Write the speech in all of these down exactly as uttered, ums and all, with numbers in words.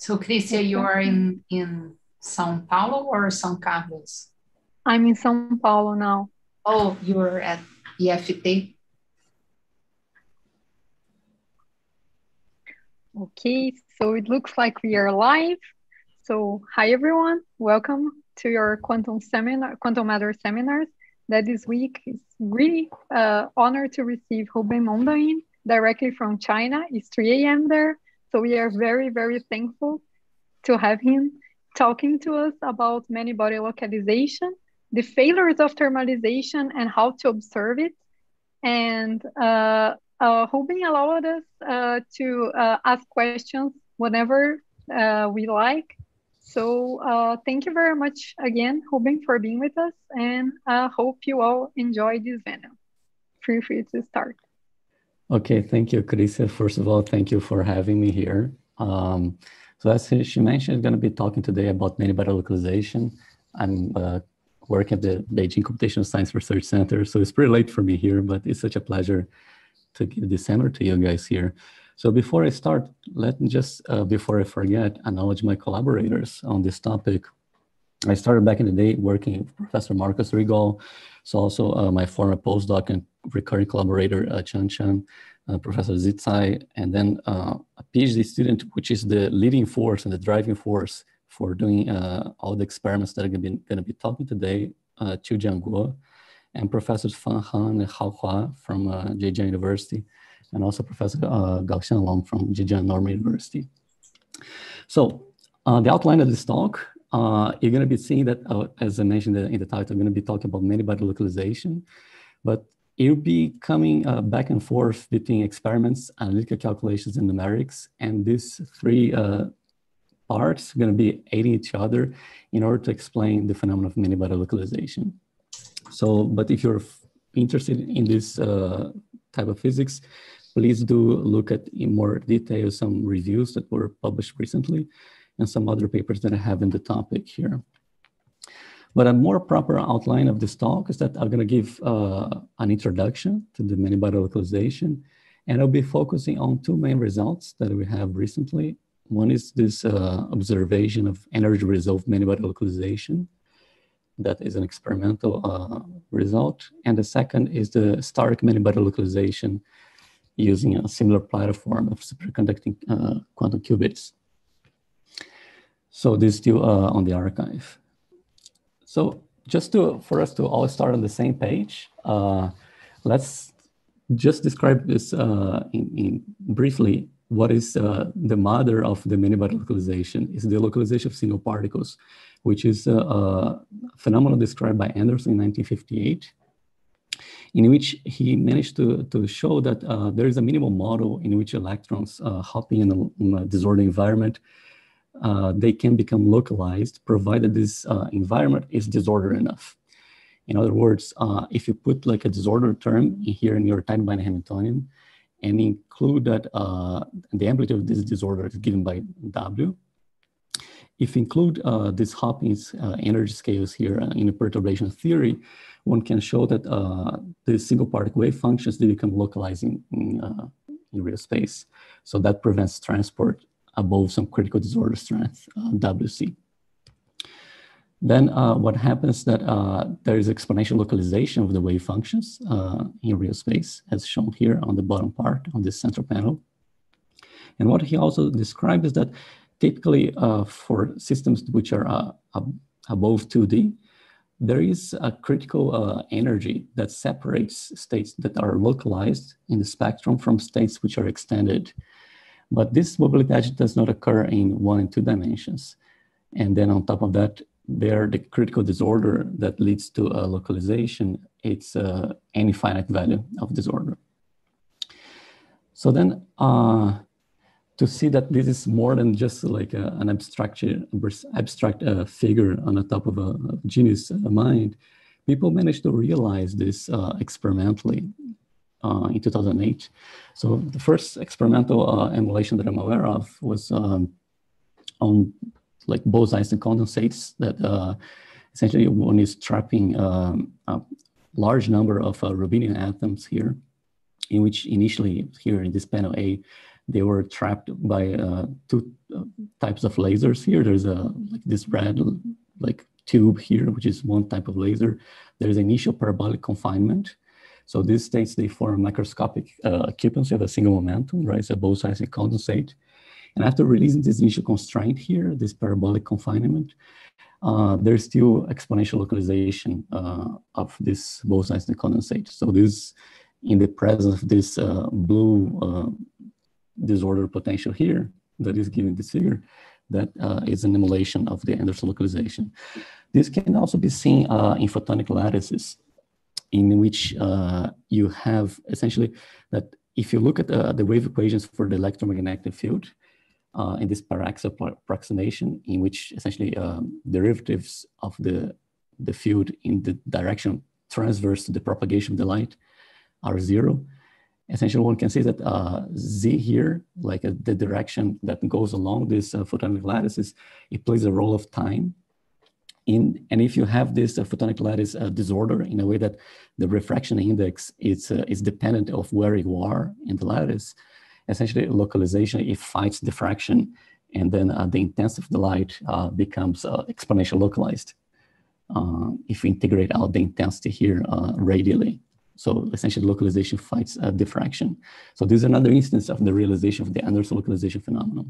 So, Crisia, you are in, in São Paulo or São Carlos? I'm in São Paulo now. Oh, you're at E F T? Okay, so it looks like we are live. So, hi everyone, welcome to your quantum seminar, quantum matter seminars. That this week is really uh, honored to receive Rubem Mondaini directly from China. It's three A M there, so we are very, very thankful to have him talking to us about many-body localization, the failures of thermalization, and how to observe it. And uh, uh, Rubem allowed us uh, to uh, ask questions whenever uh, we like. So uh, thank you very much again, Rubem, for being with us, and I uh, hope you all enjoy this venue. Feel free to start. Okay, thank you, Crisia. First of all, thank you for having me here. Um, so as she mentioned, I'm going to be talking today about many-body localization. I'm uh, working at the Beijing Computational Science Research Center, so it's pretty late for me here, but it's such a pleasure to give this seminar to you guys here. So before I start, let me just, uh, before I forget, acknowledge my collaborators on this topic. I started back in the day working with Professor Marcus Rigol, so also uh, my former postdoc and recurring collaborator, uh, Chan Chan, uh, Professor Zitzai, and then uh, a PhD student, which is the leading force and the driving force for doing uh, all the experiments that I'm going to be talking today, uh, Qiu Jianguo, and Professors Fan Han and Hao Hua from uh, Zhejiang University, and also Professor uh, Gaoxian Long from Zhejiang Normal University. So uh, the outline of this talk, uh, you're going to be seeing that, uh, as I mentioned in the title, I'm going to be talking about many-body localization, but it'll be coming uh, back and forth between experiments, analytical calculations, and numerics, and these three uh, parts are going to be aiding each other in order to explain the phenomenon of many-body localization. So, but if you're interested in this uh, type of physics, please do look at in more detail some reviews that were published recently and some other papers that I have in the topic here. But a more proper outline of this talk is that I'm going to give uh, an introduction to the many-body localization, and I'll be focusing on two main results that we have recently. One is this uh, observation of energy-resolved many-body localization. That is an experimental uh, result. And the second is the steric many-body localization using a similar platform of superconducting uh, quantum qubits. So this is still uh, on the archive. So just to, for us to all start on the same page, uh, let's just describe this uh, in, in briefly. What is uh, the mother of the many-body localization is the localization of single particles, which is a, a phenomenon described by Anderson in nineteen fifty-eight, in which he managed to, to show that uh, there is a minimal model in which electrons uh, hopping in a, in a disordered environment, uh, they can become localized, provided this uh, environment is disordered enough. In other words, uh, if you put like a disordered term in here in your time binary Hamiltonian, and include that uh, the amplitude of this disorder is given by W. If you include uh, these hopping uh, energy scales here uh, in the perturbation theory, one can show that uh, the single particle wave functions, they become localizing in, uh, in real space. So that prevents transport above some critical disorder strength, uh, W C. Then uh, what happens that uh, there is exponential localization of the wave functions uh, in real space, as shown here on the bottom part on this central panel. And what he also described is that typically uh, for systems which are uh, ab above two D, there is a critical uh, energy that separates states that are localized in the spectrum from states which are extended. But this mobility does not occur in one and two dimensions. And then on top of that, there, the critical disorder that leads to a localization, it's uh, any finite value of disorder. So then, uh, to see that this is more than just like a, an abstract, abstract uh, figure on the top of a, a genius mind, people managed to realize this uh, experimentally uh, in two thousand eight. So the first experimental uh, emulation that I'm aware of was um, on like Bose-Einstein condensates that uh, essentially one is trapping um, a large number of uh, rubidium atoms here, in which initially here in this panel A, they were trapped by uh, two uh, types of lasers here. There's a like this red like tube here, which is one type of laser. There's initial parabolic confinement. So these states, they form microscopic uh, occupancy of a single momentum, right? So both sides condensate. And after releasing this initial constraint here, this parabolic confinement, uh, there's still exponential localization uh, of this Bose-Einstein condensate. So this, in the presence of this uh, blue uh, disorder potential here that is given this figure, that uh, is an emulation of the Anderson localization. This can also be seen uh, in photonic lattices, in which uh, you have essentially that if you look at uh, the wave equations for the electromagnetic field, Uh, in this paraxial approximation, in which essentially um, derivatives of the, the field in the direction transverse to the propagation of the light are zero. Essentially, one can say that uh, Z here, like uh, the direction that goes along this uh, photonic lattices, it plays a role of time. In, and if you have this uh, photonic lattice uh, disorder in a way that the refraction index is, uh, is dependent of where you are in the lattice, essentially localization, it fights diffraction, and then uh, the intensity of the light uh, becomes uh, exponentially localized uh, if we integrate out the intensity here uh, radially. So essentially localization fights uh, diffraction. So this is another instance of the realization of the Anderson localization phenomenon.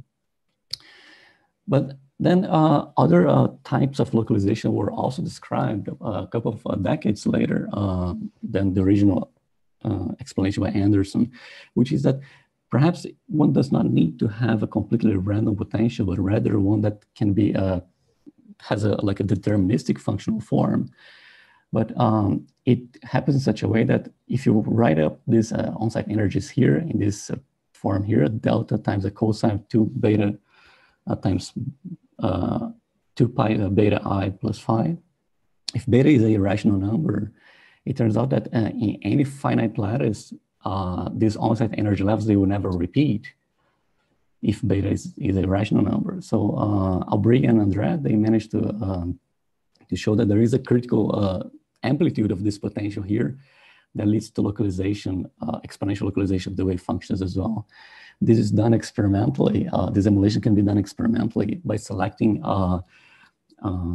But then uh, other uh, types of localization were also described uh, a couple of uh, decades later uh, than the original uh, explanation by Anderson, which is that perhaps one does not need to have a completely random potential, but rather one that can be, uh, has a, like a deterministic functional form. But um, it happens in such a way that if you write up these uh, on-site energies here in this uh, form here, delta times the cosine of two beta uh, times uh, two pi uh, beta I plus phi, if beta is a irrational number, it turns out that uh, in any finite lattice, Uh, these on-site energy levels, they will never repeat if beta is, is a rational number. So uh, Albrecht and Andret, they managed to, um, to show that there is a critical uh, amplitude of this potential here that leads to localization, uh, exponential localization of the wave functions as well. This is done experimentally. Uh, this emulation can be done experimentally by selecting uh, um,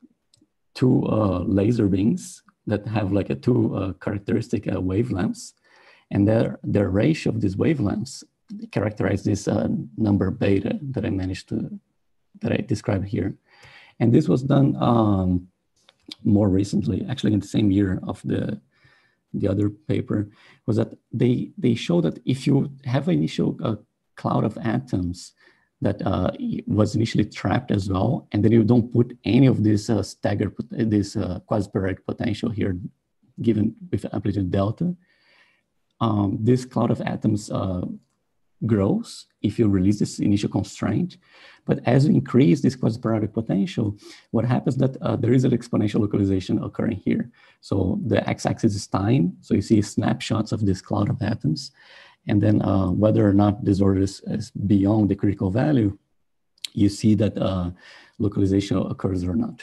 two uh, laser beams that have like a two uh, characteristic uh, wavelengths. And their, their ratio of these wavelengths characterize this uh, number beta that I managed to, that I described here. And this was done um, more recently, actually in the same year of the, the other paper, was that they, they show that if you have an initial uh, cloud of atoms that uh, was initially trapped as well, and then you don't put any of this uh, staggered, this uh, quasi-periodic potential here given with amplitude delta, Um, this cloud of atoms uh, grows if you release this initial constraint. But as you increase this quasi-periodic potential, what happens that uh, there is an exponential localization occurring here. So the x-axis is time. So you see snapshots of this cloud of atoms. And then uh, whether or not this order is, is beyond the critical value, you see that uh, localization occurs or not.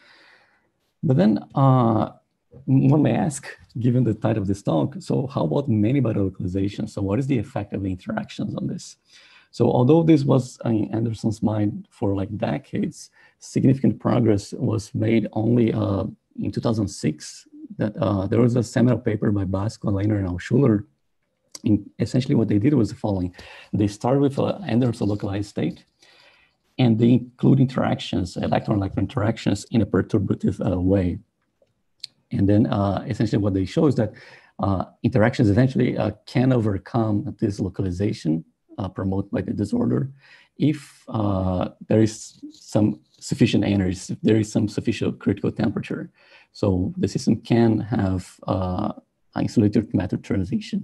But then uh, one may ask, given the title of this talk, so how about many-body localization? So what is the effect of the interactions on this? So although this was in Anderson's mind for like decades, significant progress was made only uh, in two thousand six, that uh, there was a seminal paper by Basco, Lehner, and Altschuler. In essentially what they did was the following. They started with an Anderson localized state, and they include interactions, electron-electron interactions in a perturbative uh, way. And then uh, essentially what they show is that uh, interactions eventually uh, can overcome this localization uh, promoted by the disorder if uh, there is some sufficient energy, if there is some sufficient critical temperature. So the system can have uh, an insulator matter transition.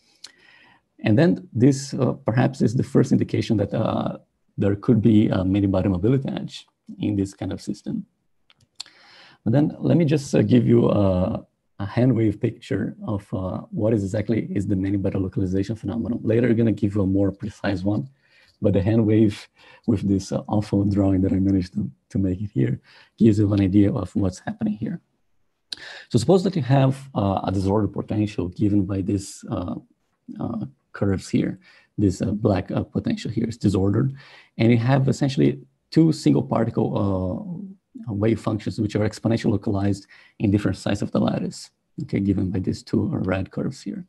And then this uh, perhaps is the first indication that uh, there could be a many-body mobility edge in this kind of system. But then let me just uh, give you a, a hand wave picture of uh, what is exactly is the many-body localization phenomenon. Later, I'm gonna give you a more precise one, but the hand wave with this uh, awful drawing that I managed to, to make it here gives you an idea of what's happening here. So suppose that you have uh, a disorder potential given by these uh, uh, curves here. this uh, black uh, potential here is disordered. And you have essentially two single particle uh, wave functions which are exponentially localized in different sides of the lattice, okay, given by these two red curves here.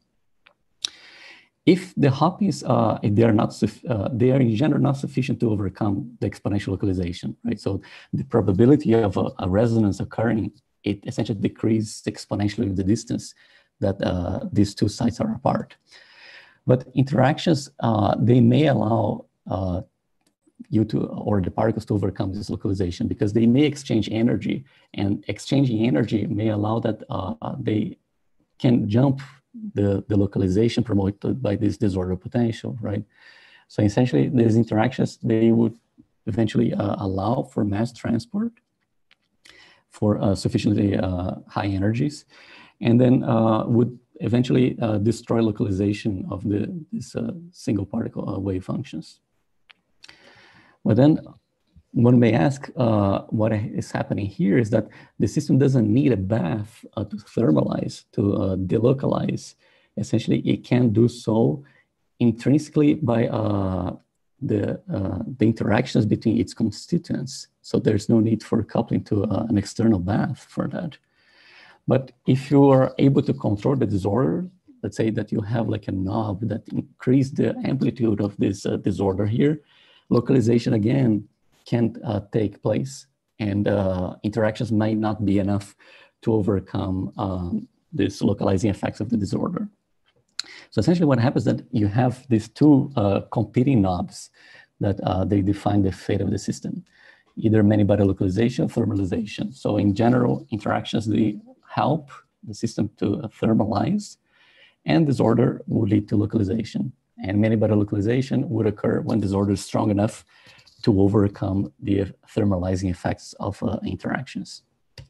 If the hoppings, uh, if they are not, uh, they are in general not sufficient to overcome the exponential localization, right? So the probability of a, a resonance occurring, it essentially decreases exponentially with the distance that uh, these two sites are apart. But interactions, uh, they may allow uh, you to, or the particles to overcome this localization because they may exchange energy, and exchanging energy may allow that uh, they can jump the, the localization promoted by this disorder potential, right? So essentially these interactions, they would eventually uh, allow for mass transport for uh, sufficiently uh, high energies, and then uh, would eventually uh, destroy localization of the this uh, single particle uh, wave functions. But then one may ask, uh, what is happening here is that the system doesn't need a bath uh, to thermalize, to uh, delocalize. Essentially, it can do so intrinsically by uh, the, uh, the interactions between its constituents. So there's no need for coupling to uh, an external bath for that. But if you are able to control the disorder, let's say that you have like a knob that increases the amplitude of this uh, disorder here, localization again can uh, take place, and uh, interactions might not be enough to overcome um, these localizing effects of the disorder. So essentially what happens is that you have these two uh, competing knobs that uh, they define the fate of the system, either many-body localization or thermalization. So in general, interactions, they help the system to thermalize, and disorder would lead to localization. And many-body localization would occur when disorder is strong enough to overcome the thermalizing effects of uh, interactions.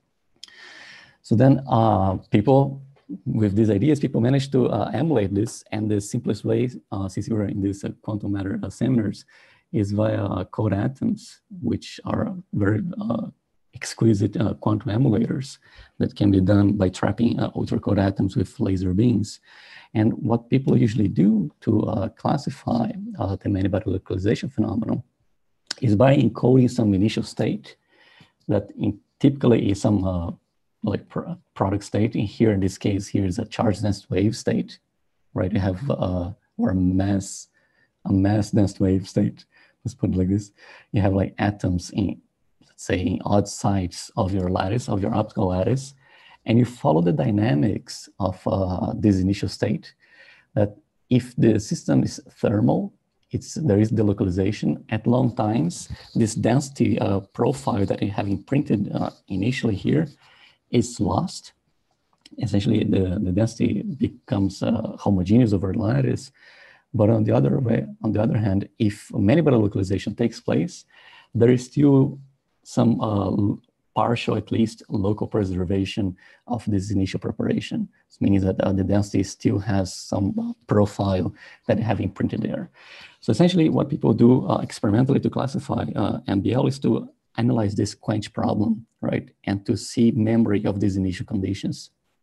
So then uh, people, with these ideas, people managed to uh, emulate this, and the simplest way, uh, since we were in these uh, quantum matter uh, seminars, is via uh, code atoms, which are very uh, exquisite uh, quantum emulators that can be done by trapping uh, ultra-code atoms with laser beams. And what people usually do to uh, classify uh, the many-body localization phenomenon is by encoding some initial state that in, typically is some uh, like pr product state. In here, in this case, here is a charge dense wave state, right? You have uh, or a mass, a mass dense wave state. Let's put it like this. You have like atoms in, let's say, in odd sides of your lattice, of your optical lattice, and you follow the dynamics of uh, this initial state. That if the system is thermal, It's, there is delocalization at long times. This density uh, profile that you have imprinted uh, initially here is lost. Essentially, the, the density becomes uh, homogeneous over lattice. But on the other way, on the other hand, if many-body localization takes place, there is still some uh, partial, at least, local preservation of this initial preparation. This means that uh, the density still has some uh, profile that you have imprinted there. So essentially what people do uh, experimentally to classify uh, M B L is to analyze this quench problem, right? And to see memory of these initial conditions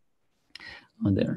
on there.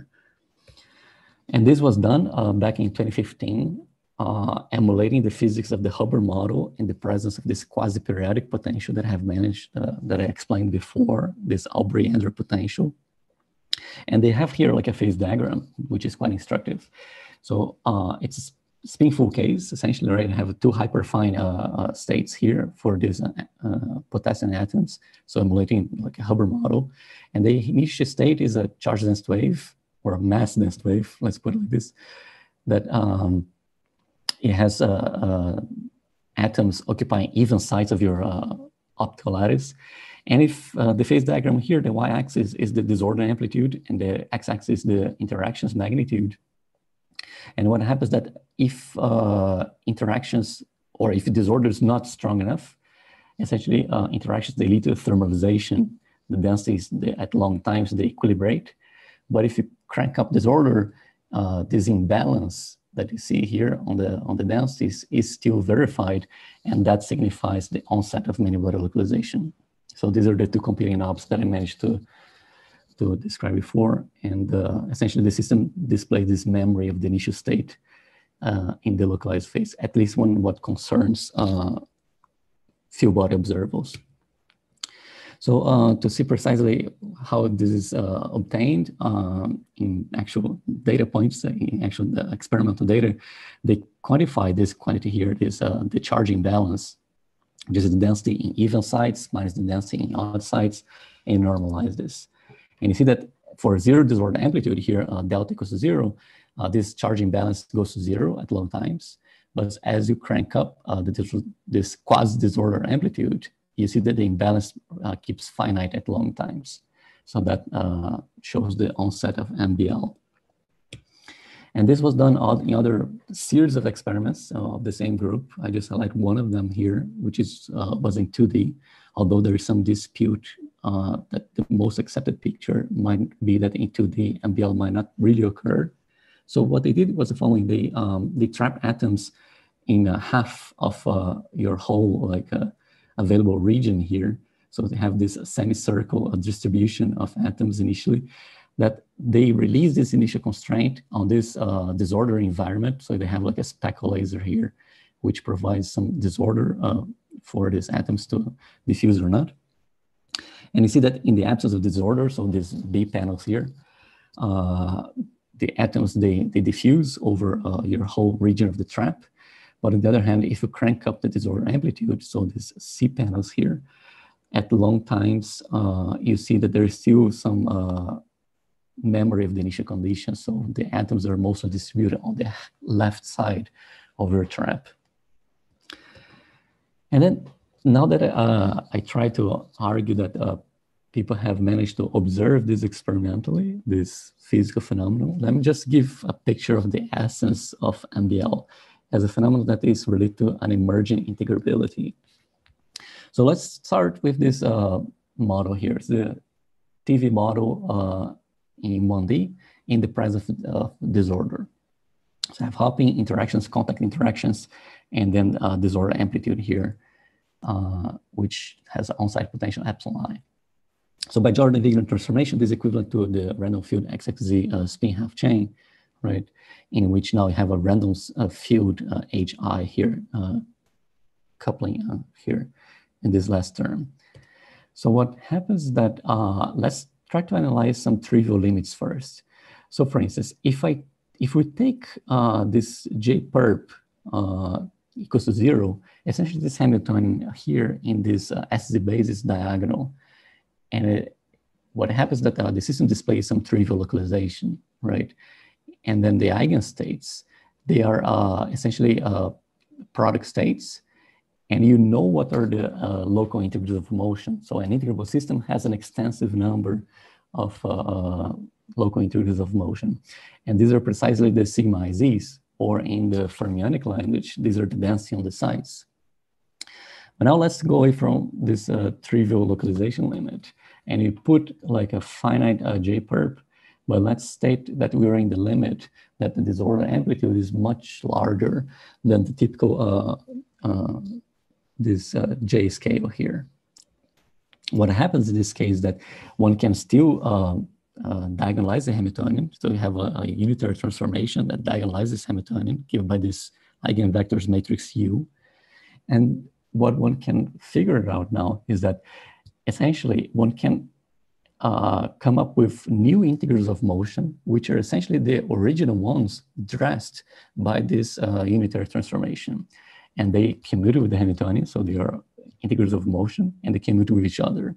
And this was done uh, back in twenty fifteen, uh, emulating the physics of the Hubbard model in the presence of this quasi-periodic potential that I have managed, uh, that I explained before, this Aubrey-Andrew potential. And they have here like a phase diagram, which is quite instructive. So uh, it's spin-full case, essentially, right? I have two hyperfine uh, uh, states here for these uh, uh, potassium atoms. So emulating like a Hubbard model. And the initial state is a charge-dense wave, or a mass-dense wave, let's put it like this, that um, it has uh, uh, atoms occupying even sides of your uh, optical lattice. And if uh, the phase diagram here, the y-axis is the disorder amplitude, and the x-axis is the interactions magnitude. And what happens that if uh, interactions, or if the disorder is not strong enough, essentially uh, interactions, they lead to thermalization. The densities they, at long times, they equilibrate. But if you crank up disorder, uh, this imbalance that you see here on the, on the densities is still verified, and that signifies the onset of many-body localization. So these are the two competing knobs that I managed to to describe before, and uh, essentially the system displays this memory of the initial state uh, in the localized phase, at least when what concerns uh, field body observables. So uh, to see precisely how this is uh, obtained um, in actual data points, in actual uh, experimental data, they quantify this quantity here, this uh, the charging balance, which is the density in even sites minus the density in odd sites, and normalize this. And you see that for zero disorder amplitude here, uh, delta equals to zero, uh, this charging balance goes to zero at long times. But as you crank up uh, the, this quasi-disorder amplitude, you see that the imbalance uh, keeps finite at long times. So that uh, shows the onset of M B L. And this was done in other series of experiments uh, of the same group. I just highlight one of them here, which is uh, was in two D, although there is some dispute uh, that the most accepted picture might be that in two D, M B L might not really occur. So what they did was the following: they um, they trap atoms in uh, half of uh, your whole like uh, available region here. So they have this semicircle uh, distribution of atoms initially, that they release this initial constraint on this uh, disorder environment. So they have like a speckle laser here, which provides some disorder uh, for these atoms to diffuse or not. And you see that in the absence of disorder, so these B panels here, uh, the atoms, they, they diffuse over uh, your whole region of the trap. But on the other hand, if you crank up the disorder amplitude, so these C panels here, at long times, uh, you see that there is still some uh, memory of the initial conditions. So the atoms are mostly distributed on the left side of your trap. And then now that uh, I try to argue that uh, people have managed to observe this experimentally, this physical phenomenon, let me just give a picture of the essence of M B L as a phenomenon that is related to an emerging integrability. So let's start with this uh, model here. It's the T V model uh, in one D in the presence of uh, disorder. So I have hopping interactions, contact interactions, and then uh, disorder amplitude here, uh, which has on-site potential epsilon I. So by Jordan-Wigner transformation, this is equivalent to the random field X X Z uh, spin half chain, right? In which now you have a random uh, field uh, H I here, uh, coupling uh, here in this last term. So what happens is that, uh, let's try to analyze some trivial limits first. So for instance, if I if we take uh, this J perp uh, equals to zero, essentially this Hamiltonian here in this uh, S Z basis diagonal, and it, what happens is that uh, the system displays some trivial localization, right? And then the eigenstates, they are uh, essentially uh, product states, and you know what are the uh, local integers of motion. So an integrable system has an extensive number of uh, local integers of motion. And these are precisely the sigma I Zs, or in the fermionic language, these are the density on the sites. But now let's go away from this uh, trivial localization limit, and you put like a finite uh, J perp, but let's state that we are in the limit that the disorder amplitude is much larger than the typical uh, uh, this uh, J scale here. What happens in this case is that one can still uh, uh, diagonalize the Hamiltonian. So you have a, a unitary transformation that diagonalizes Hamiltonian given by this eigenvectors matrix U. And what one can figure it out now is that essentially one can uh, come up with new integers of motion, which are essentially the original ones dressed by this uh, unitary transformation. And they commute with the Hamiltonian, so they are integers of motion, and they commute with each other.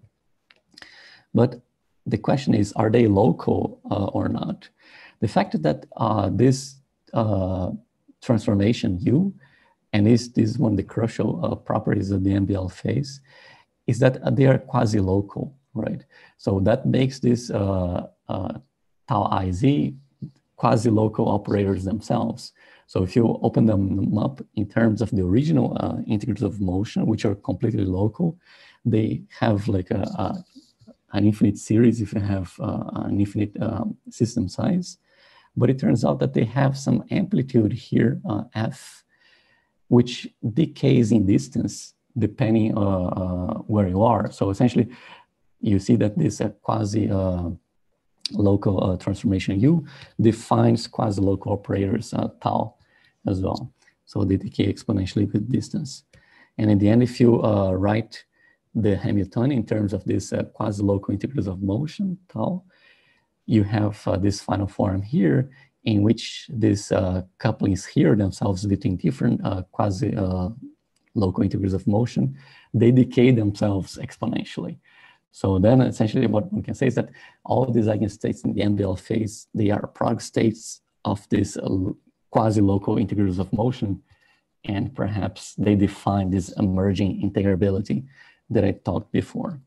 But the question is, are they local uh, or not? The fact that uh, this uh, transformation U, and this, this is one of the crucial uh, properties of the M B L phase, is that they are quasi-local, right? So that makes this uh, uh, tau I Z quasi-local operators themselves. So if you open them up in terms of the original uh, integers of motion, which are completely local, they have like a, a, an infinite series if you have uh, an infinite um, system size. But it turns out that they have some amplitude here, uh, F, which decays in distance depending uh, uh, where you are. So essentially, you see that this uh, quasi uh, local uh, transformation U defines quasi-local operators uh, tau as well. So they decay exponentially with distance. And in the end, if you uh, write the Hamiltonian in terms of these uh, quasi-local integrals of motion, tau, you have uh, this final form here in which these uh, couplings here themselves between different uh, quasi-local uh, integrals of motion, they decay themselves exponentially. So then essentially what one can say is that all these eigenstates in the M B L phase, they are prog states of these uh, quasi-local integrals of motion, and perhaps they define this emerging integrability that I talked before.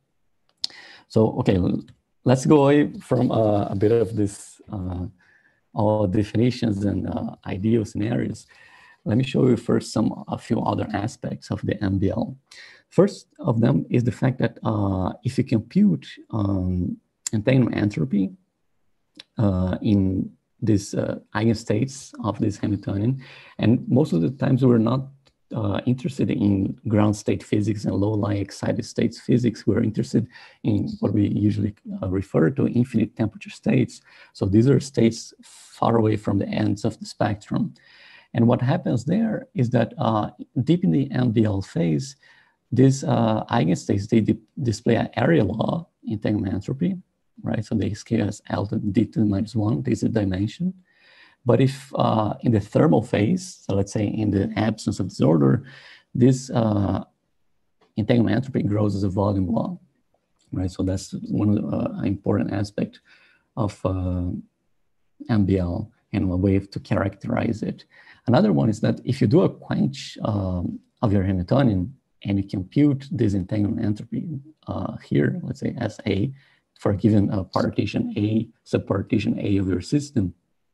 So, okay, let's go away from uh, a bit of this, uh, all definitions and uh, ideal scenarios. Let me show you first some, a few other aspects of the M B L. First of them is the fact that uh, if you compute um, entanglement entropy uh, in these uh, eigenstates of this Hamiltonian, and most of the times we're not uh, interested in ground state physics and low-lying excited states physics. We're interested in what we usually uh, refer to infinite temperature states. So these are states far away from the ends of the spectrum. And what happens there is that uh, deep in the M B L phase, these uh, eigenstates, they di display an area law entanglement entropy, right? So they scale as L to D to the minus one, this is the dimension. But if uh, in the thermal phase, so let's say in the absence of disorder, this uh, entanglement entropy grows as a volume law, right? So that's one of the uh, important aspects of uh, M B L and a way to characterize it. Another one is that if you do a quench um, of your Hamiltonian and you compute this entanglement entropy uh, here, let's say S A, for a given uh, partition A, subpartition A of your system,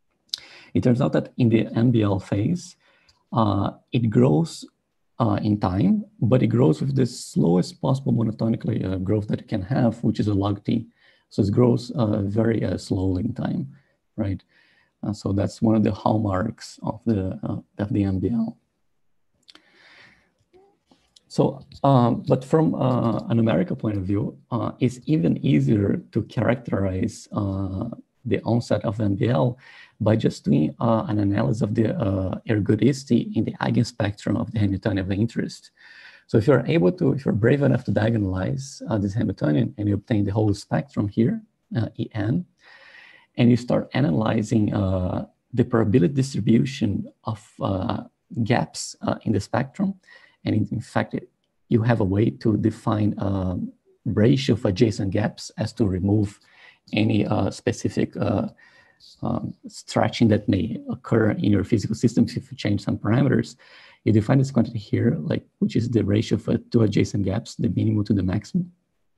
it turns out that in the M B L phase, uh, it grows uh, in time, but it grows with the slowest possible monotonically uh, growth that it can have, which is a log t. So it grows uh, very uh, slowly in time, right? Uh, so that's one of the hallmarks of the, uh, of the M B L. So, um, but from uh, a numerical point of view, uh, it's even easier to characterize uh, the onset of M B L by just doing uh, an analysis of the uh, ergodicity in the eigenspectrum of the Hamiltonian of interest. So if you're able to, if you're brave enough to diagonalize uh, this Hamiltonian and you obtain the whole spectrum here, uh, E N, and you start analyzing uh, the probability distribution of uh, gaps uh, in the spectrum, and in, in fact, it, you have a way to define a ratio of adjacent gaps as to remove any uh, specific uh, um, stretching that may occur in your physical systems if you change some parameters. You define this quantity here, like which is the ratio of uh, two adjacent gaps, the minimum to the maximum.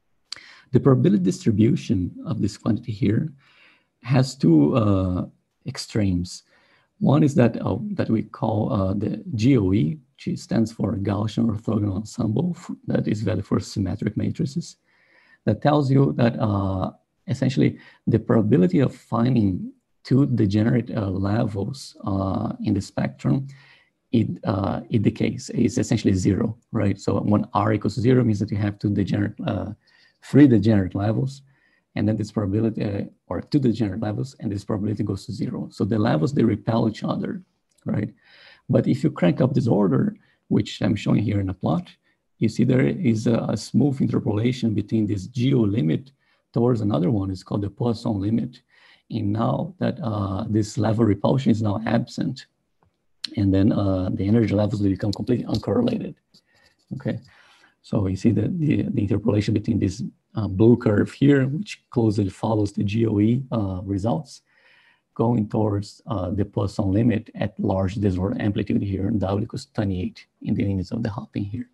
The probability distribution of this quantity here has two uh, extremes. One is that uh, that we call uh, the G O E, which stands for Gaussian orthogonal ensemble, that is valid for symmetric matrices. That tells you that uh, essentially the probability of finding two degenerate uh, levels uh, in the spectrum, it, uh, it decays. It's essentially zero, right? So when R equals zero means that you have two degenerate, uh, three degenerate levels, and then this probability, uh, or two degenerate levels, and this probability goes to zero. So the levels, they repel each other, right? But if you crank up this order, which I'm showing here in a plot, you see there is a, a smooth interpolation between this geo limit towards another one. It's called the Poisson limit. And now that uh, this level repulsion is now absent, and then uh, the energy levels will become completely uncorrelated. Okay, so you see that the, the interpolation between this uh, blue curve here, which closely follows the G O E uh, results, going towards uh, the Poisson limit at large disorder amplitude here, and W equals twenty-eight in the limits of the hopping here.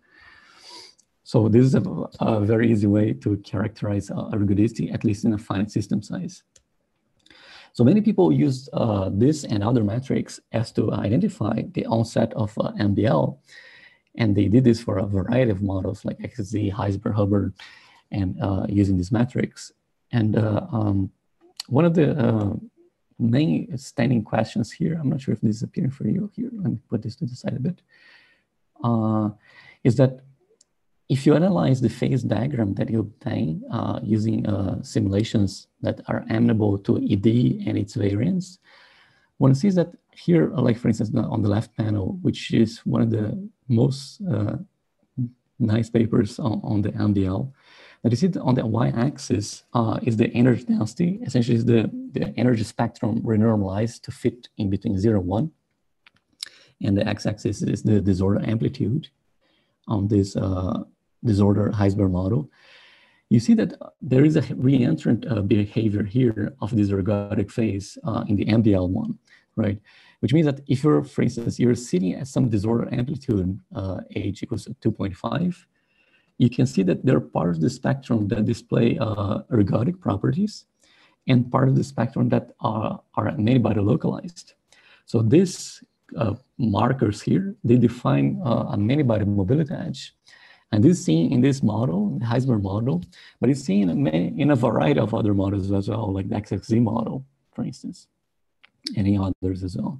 So this is a, a very easy way to characterize uh, ergodicity, at least in a finite system size. So many people use uh, this and other metrics as to identify the onset of uh, M B L. And they did this for a variety of models like X Z, Heisberg, Hubbard, and uh, using these metrics. And uh, um, one of the uh, main standing questions here, I'm not sure if this is appearing for you here, let me put this to the side a bit, uh, is that if you analyze the phase diagram that you obtain uh, using uh, simulations that are amenable to E D and its variance, one sees that here, like for instance, on the left panel, which is one of the most uh, nice papers on, on the M B L, that you see on the y-axis uh, is the energy density, essentially is the, the energy spectrum renormalized to fit in between zero and one. And the x-axis is the disorder amplitude on this uh, disorder Heisenberg model. You see that there is a reentrant uh, behavior here of this ergodic phase uh, in the M B L one, right? Which means that if you're, for instance, you're sitting at some disorder amplitude, uh, h equals two point five, you can see that there are parts of the spectrum that display uh, ergodic properties and part of the spectrum that are, are many-body localized. So these uh, markers here, they define uh, a many-body mobility edge. And this is seen in this model, the Heisenberg model, but it's seen in, many, in a variety of other models as well, like the X X Z model, for instance, and in others as well.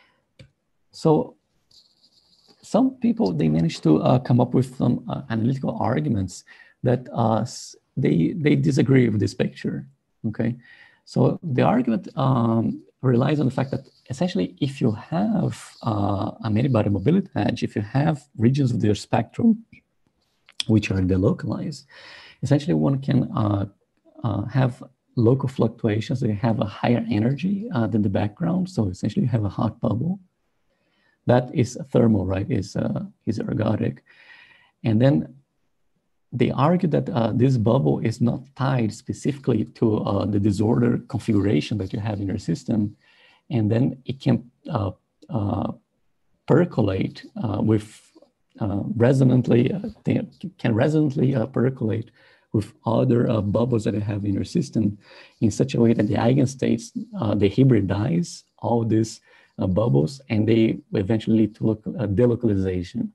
So some people, they managed to uh, come up with some uh, analytical arguments that uh, they, they disagree with this picture, okay? So the argument um, relies on the fact that essentially if you have uh, a many-body mobility edge, if you have regions of their spectrum which are delocalized, essentially one can uh, uh, have local fluctuations. They have a higher energy uh, than the background. So essentially you have a hot bubble. That is thermal, right? Is uh, is ergodic. And then they argue that uh, this bubble is not tied specifically to uh, the disorder configuration that you have in your system. And then it can uh, uh, percolate uh, with uh, resonantly, uh, they can resonantly uh, percolate with other uh, bubbles that you have in your system in such a way that the eigenstates, uh, they hybridize all these uh, bubbles and they eventually lead to local, uh, delocalization.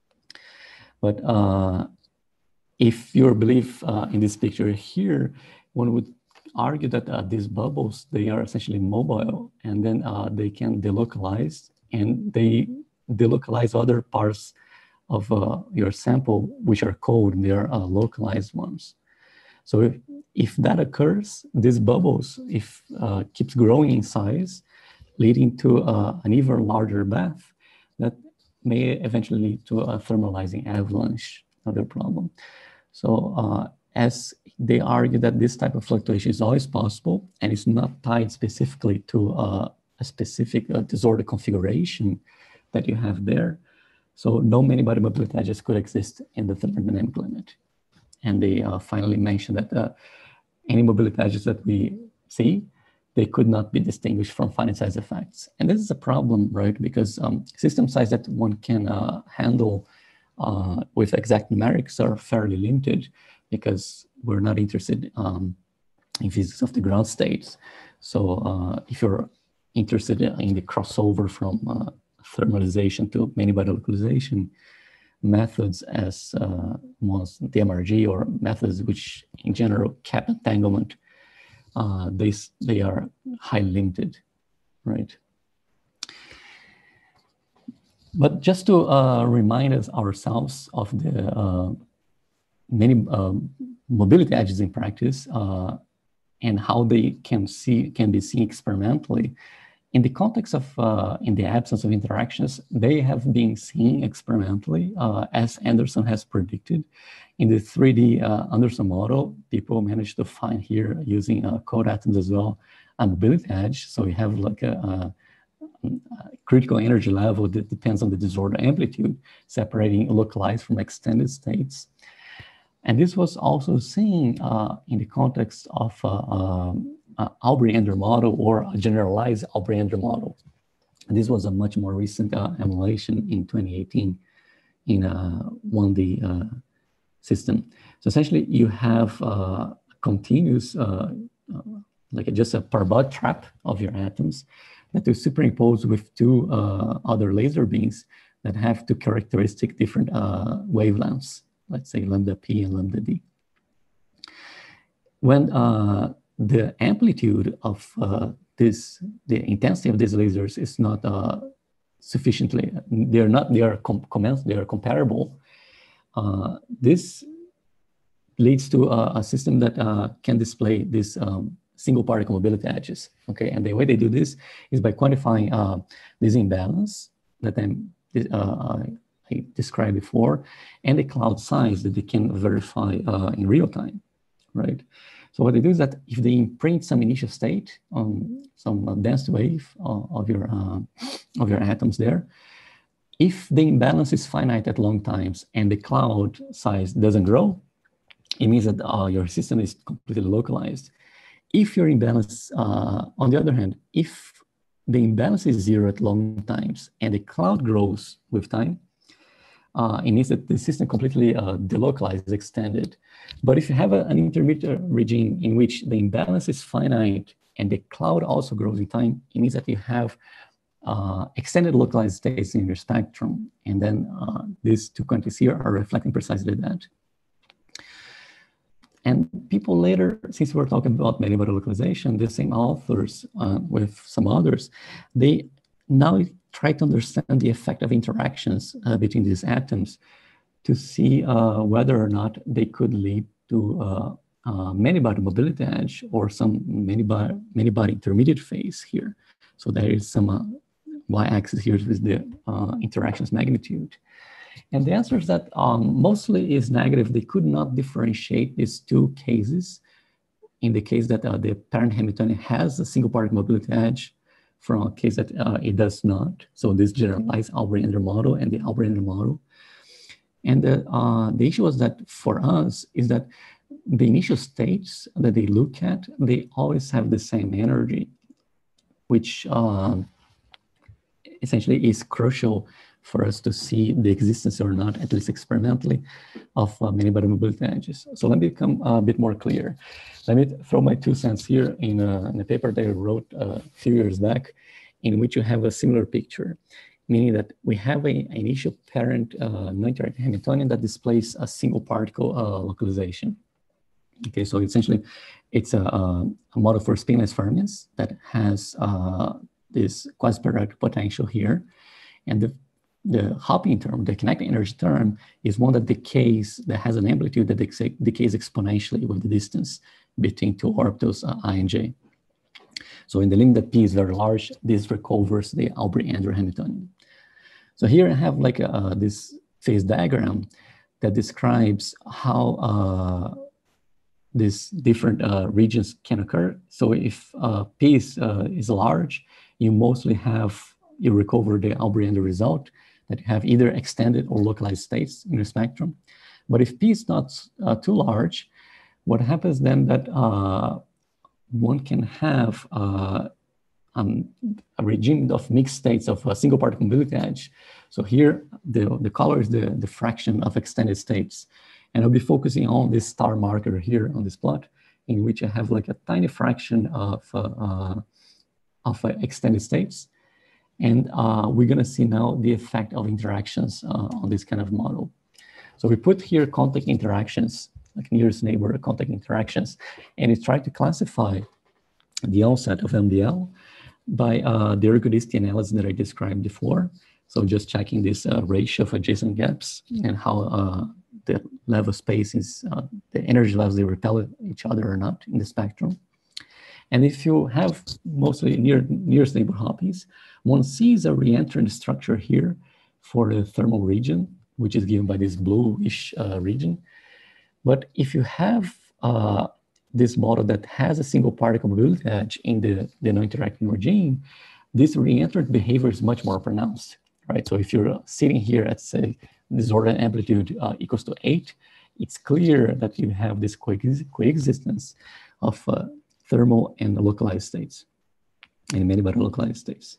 But uh, if your belief uh, in this picture here, one would argue that uh, these bubbles, they are essentially mobile and then uh, they can delocalize and they delocalize other parts of uh, your sample, which are cold, and they are uh, localized ones. So if, if that occurs, these bubbles, if uh, keeps growing in size, leading to uh, an even larger bath, that may eventually lead to a thermalizing avalanche of your problem. So uh, as they argue that this type of fluctuation is always possible and it's not tied specifically to uh, a specific uh, disorder configuration that you have there. So no many-body mobility edges could exist in the thermodynamic limit. And they uh, finally mentioned that uh, any mobility edges that we see, they could not be distinguished from finite size effects. And this is a problem, right? Because um, system size that one can uh, handle uh, with exact numerics are fairly limited because we're not interested um, in physics of the ground states. So uh, if you're interested in the crossover from uh, thermalization to many-body localization, methods as uh, was the M R G or methods which in general cap entanglement, uh, they, they are highly limited, right? But just to uh, remind us ourselves of the uh, many uh, mobility edges in practice uh, and how they can see can be seen experimentally. In the context of, uh, in the absence of interactions, they have been seen experimentally, uh, as Anderson has predicted. In the three D uh, Anderson model, people managed to find here, using uh, code atoms as well, a mobility edge. So we have like a, a, a critical energy level that depends on the disorder amplitude, separating localized from extended states. And this was also seen uh, in the context of uh, um, Uh, Albrecht model or a generalized Albrecht model. And this was a much more recent uh, emulation in twenty eighteen in a one D uh, system. So essentially you have uh, a continuous, uh, uh, like a, just a parabolic trap of your atoms that you superimpose with two uh, other laser beams that have two characteristic different uh, wavelengths, let's say lambda P and lambda D. When uh, the amplitude of uh, this, the intensity of these lasers is not uh, sufficiently, they're not, they are com they are comparable. Uh, this leads to a, a system that uh, can display this um, single particle mobility edges. Okay, and the way they do this is by quantifying uh, this imbalance that I'm, uh, I described before, and the cloud size that they can verify uh, in real time, right? So what they do is that if they imprint some initial state on some uh, dense wave uh, of your uh, of your atoms there, if the imbalance is finite at long times and the cloud size doesn't grow, it means that uh, your system is completely localized. If your imbalance, uh, on the other hand, if the imbalance is zero at long times and the cloud grows with time, uh, it means that the system completely uh, delocalized, extended. But if you have a, an intermediate regime in which the imbalance is finite and the cloud also grows in time, it means that you have uh, extended localized states in your spectrum. And then uh, these two quantities here are reflecting precisely that. And people later, since we're talking about many-body localization, the same authors uh, with some others, they now try to understand the effect of interactions uh, between these atoms to see uh, whether or not they could lead to uh, uh, many-body mobility edge or some many-body many-body intermediate phase here. So there is some uh, y-axis here with the uh, interactions magnitude. And the answer is that um, mostly is negative. They could not differentiate these two cases in the case that uh, the parent Hamiltonian has a single particle mobility edge from a case that uh, it does not. So this generalized Albrecht model and the Albrecht model. And the, uh, the issue was that for us is that the initial states that they look at, they always have the same energy, which uh, essentially is crucial for us to see the existence or not, at least experimentally, of uh, many-body mobility edges. So let me become a bit more clear. Let me throw my two cents here in a, in a paper that I wrote a few years back, in which you have a similar picture, meaning that we have an initial parent uh, non-interacting Hamiltonian that displays a single particle uh, localization. Okay, so essentially, it's a, a model for spinless fermions that has uh, this quasi-periodic potential here, and the The hopping term, the kinetic energy term, is one that decays, that has an amplitude that decays exponentially with the distance between two orbitals, uh, I and J. So in the limit that P is very large, this recovers the Albrecht Hamiltonian. So here I have like a, uh, this phase diagram that describes how uh, these different uh, regions can occur. So if uh, P is, uh, is large, you mostly have, you recover the Albrecht result, that you have either extended or localized states in your spectrum. But if P is not uh, too large, what happens then that uh, one can have uh, um, a regime of mixed states of a single particle mobility edge. So here, the, the color is the, the fraction of extended states. And I'll be focusing on this star marker here on this plot, in which I have like a tiny fraction of, uh, uh, of uh, extended states. And uh, we're gonna see now the effect of interactions uh, on this kind of model. So we put here contact interactions, like nearest neighbor contact interactions, and we try to classify the onset of M B L by uh, the ergodicity analysis that I described before. So just checking this uh, ratio of adjacent gaps and how uh, the level spaces, uh, the energy levels, they repel each other or not in the spectrum. And if you have mostly near, nearest neighbor Hoppies, one sees a reentrant structure here for the thermal region, which is given by this bluish uh, region. But if you have uh, this model that has a single particle mobility edge in the, the non-interacting regime, this reentrant behavior is much more pronounced, right? So if you're sitting here at, say, disordered amplitude uh, equals to eight, it's clear that you have this coexistence of uh, thermal and localized states, and many-body localized states.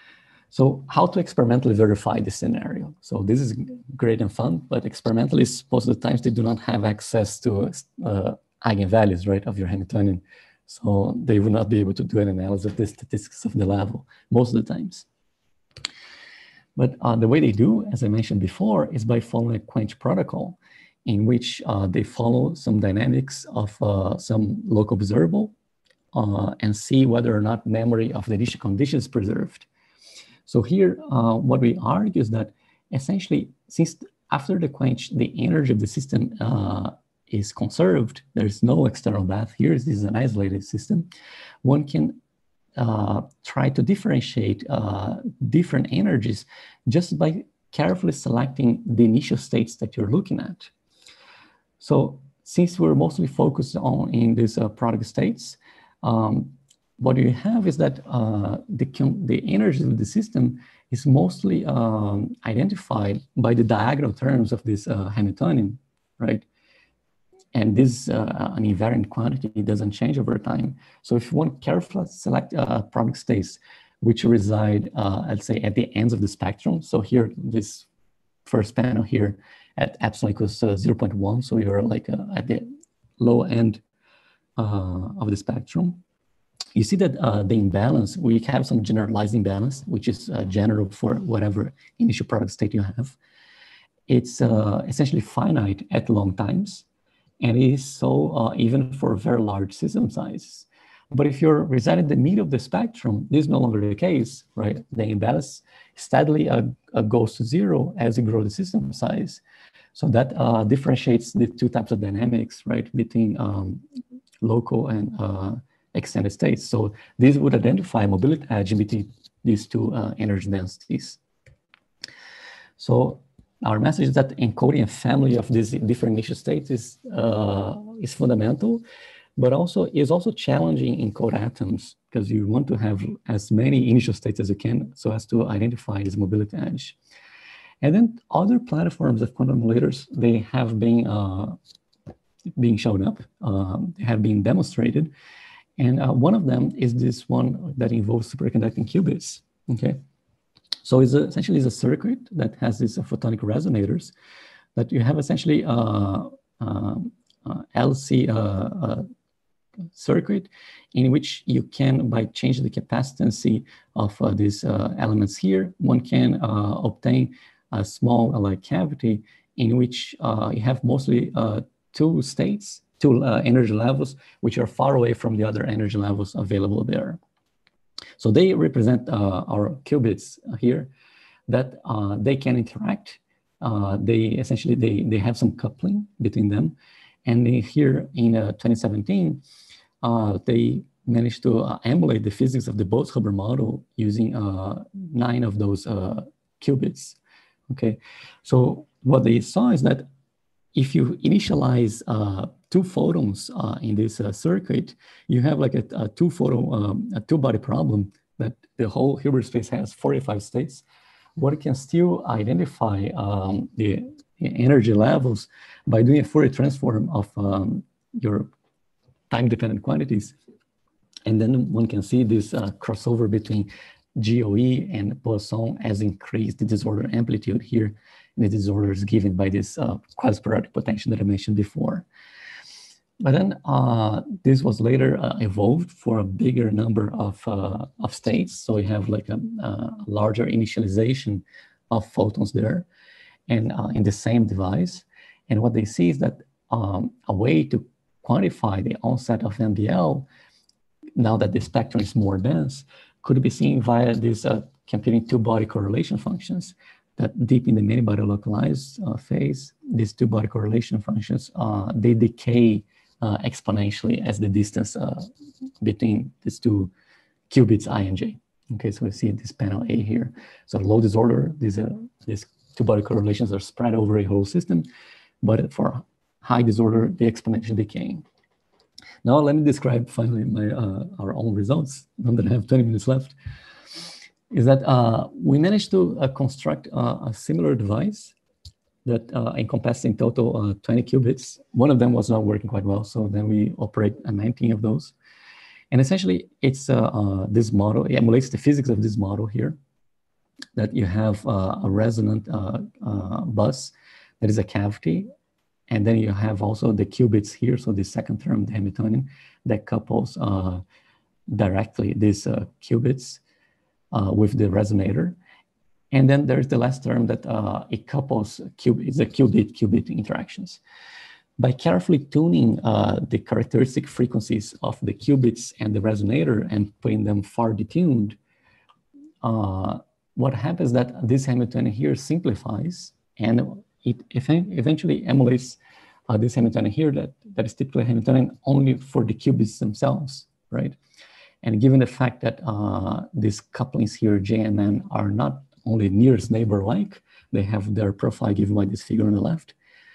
So how to experimentally verify this scenario? So this is great and fun, but experimentalists, most of the times, they do not have access to uh, eigenvalues, right, of your Hamiltonian. So they will not be able to do an analysis of the statistics of the level, most of the times. But uh, the way they do, as I mentioned before, is by following a quench protocol, in which uh, they follow some dynamics of uh, some local observable, Uh, and see whether or not memory of the initial condition is preserved. So here, uh, what we argue is that essentially, since after the quench, the energy of the system uh, is conserved, there's no external bath here, this is an isolated system, one can uh, try to differentiate uh, different energies just by carefully selecting the initial states that you're looking at. So since we're mostly focused on in these uh, product states, um, what you have is that uh, the, the energy of the system is mostly um, identified by the diagonal terms of this uh, Hamiltonian, right? And this uh, an invariant quantity, it doesn't change over time. So if you want to carefully select uh, product states which reside, uh, let's say, at the ends of the spectrum. So here, this first panel here at epsilon equals uh, zero point one. So you're like uh, at the low end uh, of the spectrum. You see that uh, the imbalance, we have some generalized imbalance, which is uh, general for whatever initial product state you have. It's uh, essentially finite at long times, and it is so uh, even for very large system sizes. But if you're residing in the middle of the spectrum, this is no longer the case, right? The imbalance steadily uh, uh, goes to zero as you grow the system size. So that uh, differentiates the two types of dynamics, right? Between um, local and uh, extended states. So this would identify mobility edge between these two uh, energy densities. So our message is that encoding a family of these different initial states is, uh, is fundamental, but also is also challenging in code atoms because you want to have as many initial states as you can so as to identify this mobility edge. And then other platforms of quantum emulators, they have been uh, being shown up, uh, they have been demonstrated. And uh, one of them is this one that involves superconducting qubits, okay? So it's a, essentially it's a circuit that has these uh, photonic resonators that you have essentially uh, uh, uh, L C uh, uh, circuit in which you can, by changing the capacitance of uh, these uh, elements here, one can uh, obtain a small uh, like cavity in which uh, you have mostly uh, two states, two uh, energy levels, which are far away from the other energy levels available there. So they represent uh, our qubits here that uh, they can interact. Uh, they essentially, they, they have some coupling between them. And they, here in uh, twenty seventeen, uh, they managed to uh, emulate the physics of the Bose-Hubbard model using uh, nine of those uh, qubits, okay? So what they saw is that if you initialize uh, two photons uh, in this uh, circuit, you have like a, a two photon, um, a two body problem that the whole Hilbert space has forty-five states. One can still identify um, the, the energy levels by doing a Fourier transform of um, your time-dependent quantities. And then one can see this uh, crossover between G O E and Poisson as increased the disorder amplitude here. And the disorder is given by this uh, quasi-periodic potential that I mentioned before. But then uh, this was later uh, evolved for a bigger number of, uh, of states. So we have like a, a larger initialization of photons there and uh, in the same device. And what they see is that um, a way to quantify the onset of M B L, now that the spectrum is more dense, could be seen via these uh, computing two-body correlation functions that deep in the many-body localized uh, phase, these two-body correlation functions, uh, they decay uh, exponentially as the distance uh, between these two qubits I and J. Okay, so we see this panel A here. So low disorder, these, uh, these two-body correlations are spread over a whole system, but for high disorder, they exponentially decaying. Now let me describe finally my, uh, our own results, now that I have twenty minutes left, is that uh, we managed to uh, construct uh, a similar device that uh, encompassed in total uh, twenty qubits. One of them was not working quite well, so then we operate uh, nineteen of those. And essentially, it's uh, uh, this model, it emulates the physics of this model here, that you have uh, a resonant uh, uh, bus that is a cavity. And then you have also the qubits here. So the second term, the Hamiltonian, that couples uh, directly these uh, qubits uh, with the resonator. And then there's the last term that uh, it couples qubit, it's a qubit-qubit interactions. By carefully tuning uh, the characteristic frequencies of the qubits and the resonator and putting them far detuned, uh, what happens that this Hamiltonian here simplifies and it eventually emulates uh, this Hamiltonian here that, that is typically Hamiltonian only for the qubits themselves, right? And given the fact that uh, these couplings here, J and M, are not only nearest neighbor-like, they have their profile given by this figure on the left,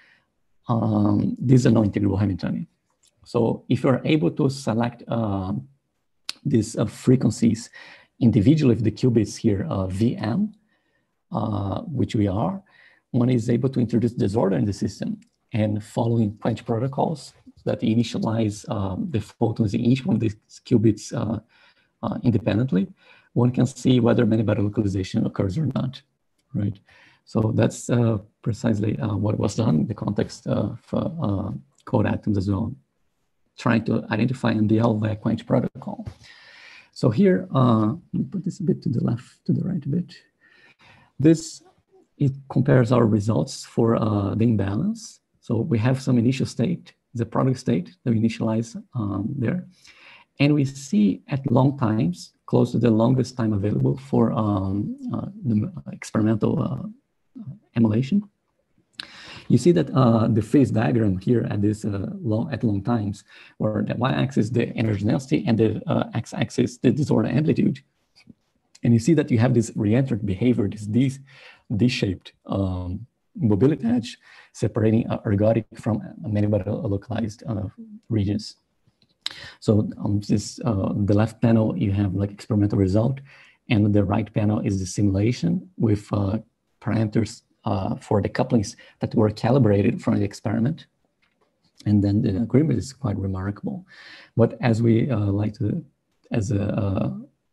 um, this is a non-integrable Hamiltonian. So if you're able to select uh, these uh, frequencies individually with the qubits here, uh, V M, uh, which we are, one is able to introduce disorder in the system, and following quench protocols that initialize um, the photons in each one of these qubits uh, uh, independently, one can see whether many-body localization occurs or not, right? So that's uh, precisely uh, what was done in the context of uh, uh, code atoms as well, trying to identify M B L via quench protocol. So here, uh, let me put this a bit to the left, to the right a bit. This, it compares our results for uh, the imbalance. So we have some initial state, the product state that we initialize um, there. And we see at long times, close to the longest time available for um, uh, the experimental uh, emulation. You see that uh, the phase diagram here at this uh, long, at long times, where the y-axis the energy density and the uh, x-axis the disorder amplitude, and you see that you have this reentrant behavior, this D-shaped um, mobility edge separating uh, ergodic from many-body localized uh, regions. So um, this uh, the left panel you have like experimental result, and the right panel is the simulation with uh, parameters Uh, for the couplings that were calibrated from the experiment. And then the agreement is quite remarkable. But as we uh, like to, as a uh,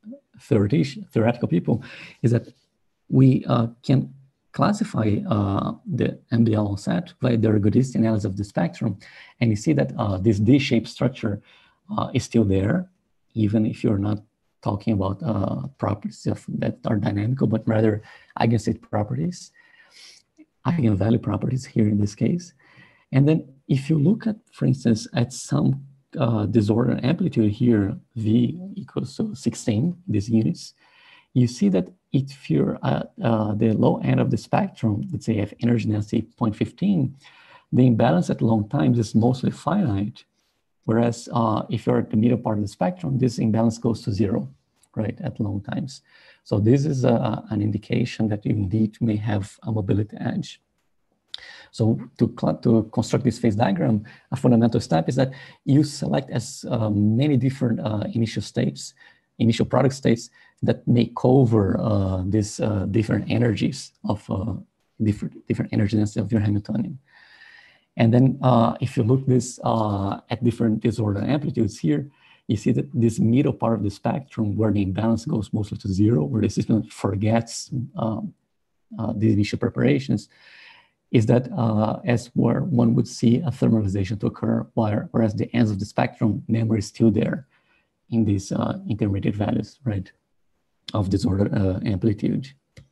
theoretical people, is that we uh, can classify uh, the M B L on set by the ergodicity analysis of the spectrum. And you see that uh, this D-shaped structure uh, is still there, even if you're not talking about uh, properties of, that are dynamical, but rather eigenstate properties. Eigenvalue properties here in this case. And then if you look at, for instance, at some uh, disorder amplitude here, V equals to sixteen, these units, you see that if you're at uh, the low end of the spectrum, let's say have energy density zero point one five, the imbalance at long times is mostly finite. Whereas uh, if you're at the middle part of the spectrum, this imbalance goes to zero, right, at long times. So this is a, an indication that you indeed may have a mobility edge. So to, to construct this phase diagram, a fundamental step is that you select as uh, many different uh, initial states, initial product states that may cover uh, these uh, different energies of uh, different, different energy density of your Hamiltonian. And then uh, if you look this uh, at different disorder amplitudes here, you see that this middle part of the spectrum where the imbalance goes mostly to zero, where the system forgets um, uh, the initial preparations, is that uh, as where one would see a thermalization to occur, while, whereas the ends of the spectrum memory is still there in these uh, intermediate values, right, of disorder uh, amplitude.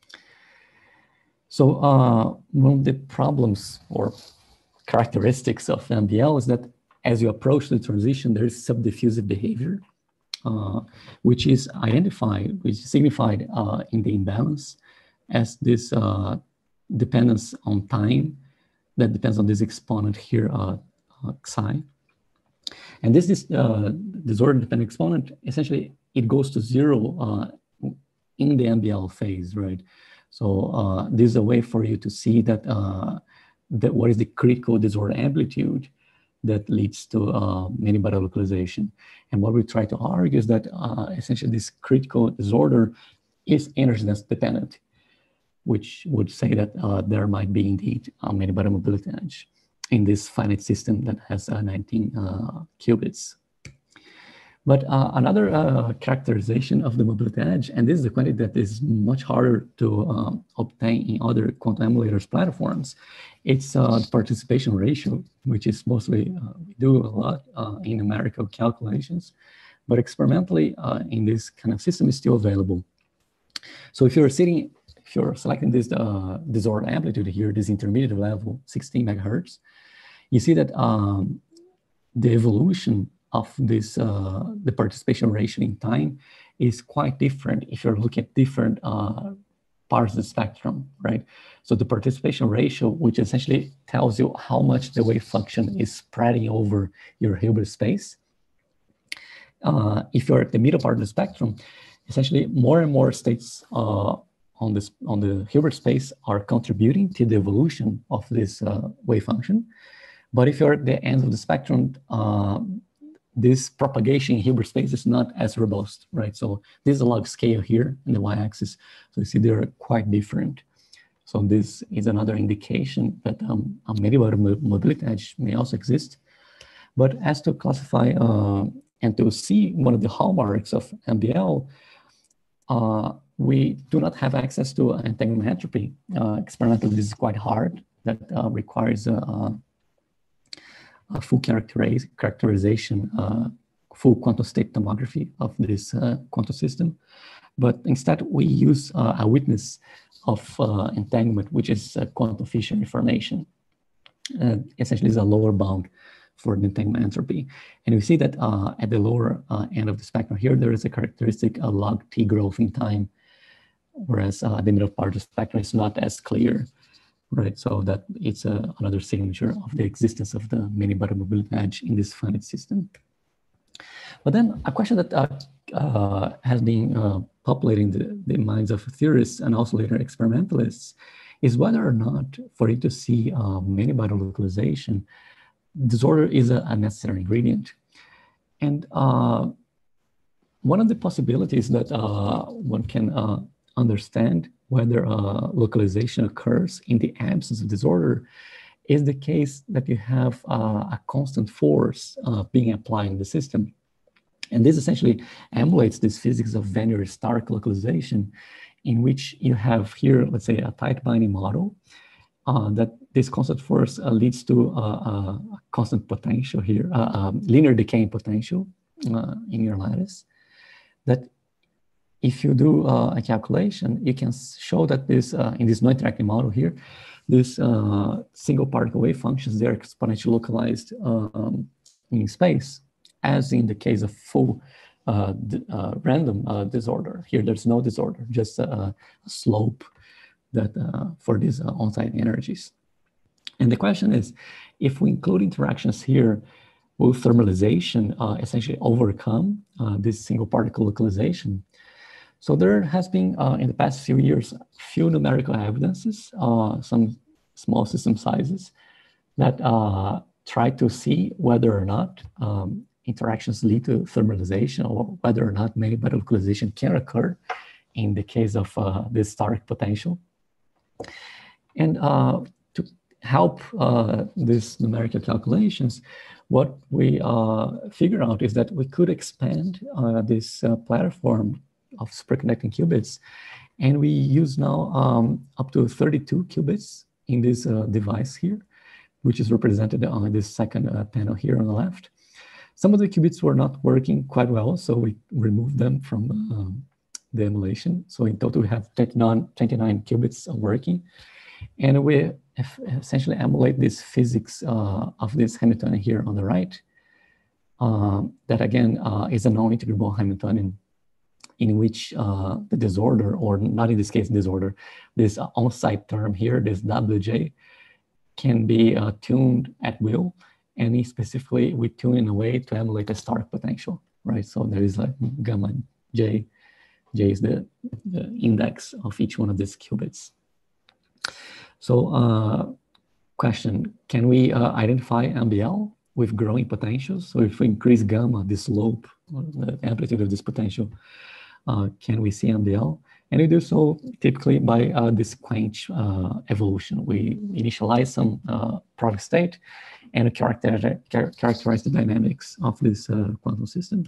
So uh, one of the problems or characteristics of M B L is that as you approach the transition, there is subdiffusive behavior, uh, which is identified, which is signified uh, in the imbalance as this uh, dependence on time that depends on this exponent here, uh, uh, psi. And this is uh, disorder dependent exponent, essentially it goes to zero uh, in the M B L phase, right? So uh, this is a way for you to see that, uh, that what is the critical disorder amplitude that leads to uh, many-body localization. And what we try to argue is that uh, essentially this critical disorder is energy density dependent, which would say that uh, there might be indeed a many-body mobility edge in this finite system that has uh, nineteen uh, qubits. But uh, another uh, characterization of the mobility edge, and this is the quantity that is much harder to um, obtain in other quantum emulators platforms, it's uh, the participation ratio, which is mostly, uh, we do a lot uh, in numerical calculations, but experimentally uh, in this kind of system is still available. So if you're sitting, if you're selecting this uh, disorder amplitude here, this intermediate level, sixteen megahertz, you see that um, the evolution of this, uh, the participation ratio in time is quite different if you're looking at different uh, parts of the spectrum, right? So the participation ratio, which essentially tells you how much the wave function is spreading over your Hilbert space. Uh, if you're at the middle part of the spectrum, essentially more and more states uh, on this on the Hilbert space are contributing to the evolution of this uh, wave function. But if you're at the end of the spectrum, uh, this propagation in Hilbert space is not as robust, right? So this is a log scale here in the y-axis. So you see they're quite different. So this is another indication that um, a medieval mobility edge may also exist. But as to classify uh, and to see one of the hallmarks of M B L, uh, we do not have access to entanglement entropy. Uh, experimentally, this is quite hard. That uh, requires a, a full characteriz characterization, uh, full quantum state tomography of this uh, quantum system. But instead, we use uh, a witness of uh, entanglement, which is a quantum fission information. Uh, essentially, is a lower bound for the entanglement entropy. And we see that uh, at the lower uh, end of the spectrum here, there is a characteristic uh, log T growth in time, whereas uh, the middle part of the spectrum is not as clear, right? So that it's uh, another signature of the existence of the many-body mobility edge in this finite system. But then a question that uh, uh, has been uh, populating the, the minds of theorists and also later experimentalists is whether or not for you to see uh, many-body localization, disorder is a, a necessary ingredient. And uh, one of the possibilities that uh, one can uh, understand whether uh, localization occurs in the absence of disorder is the case that you have uh, a constant force uh, being applied in the system. And this essentially emulates this physics of Van-der-Stark localization, in which you have here, let's say, a tight binding model uh, that this constant force uh, leads to uh, a constant potential here, uh, um, linear decaying potential uh, in your lattice. That if you do uh, a calculation, you can show that this, uh, in this non-interacting model here, this uh, single particle wave functions, they're exponentially localized um, in space, as in the case of full uh, uh, random uh, disorder. Here, there's no disorder, just a, a slope that uh, for these uh, on-site energies. And the question is, if we include interactions here, will thermalization uh, essentially overcome uh, this single particle localization? So there has been, uh, in the past few years, few numerical evidences, uh, some small system sizes that uh, try to see whether or not um, interactions lead to thermalization or whether or not many-body localization can occur in the case of uh, this Stark potential. And uh, to help uh, these numerical calculations, what we uh, figure out is that we could expand uh, this uh, platform of superconducting qubits, and we use now um, up to thirty-two qubits in this uh, device here, which is represented on this second uh, panel here on the left. Some of the qubits were not working quite well, so we removed them from um, the emulation. So in total, we have twenty-nine, twenty-nine qubits working. And we essentially emulate this physics uh, of this Hamiltonian here on the right. Uh, that again uh, is a non-integrable Hamiltonian in which uh, the disorder, or not in this case disorder, this uh, on-site term here, this W J, can be uh, tuned at will. And specifically, we tune in a way to emulate a Stark potential, right? So there is like gamma J. J is the, the index of each one of these qubits. So uh, question, can we uh, identify M B L with growing potentials? So if we increase gamma, the slope, or the amplitude of this potential, uh, can we see M B L? And we do so typically by uh, this quench uh, evolution. We initialize some uh, product state and characterize, char characterize the dynamics of this uh, quantum system.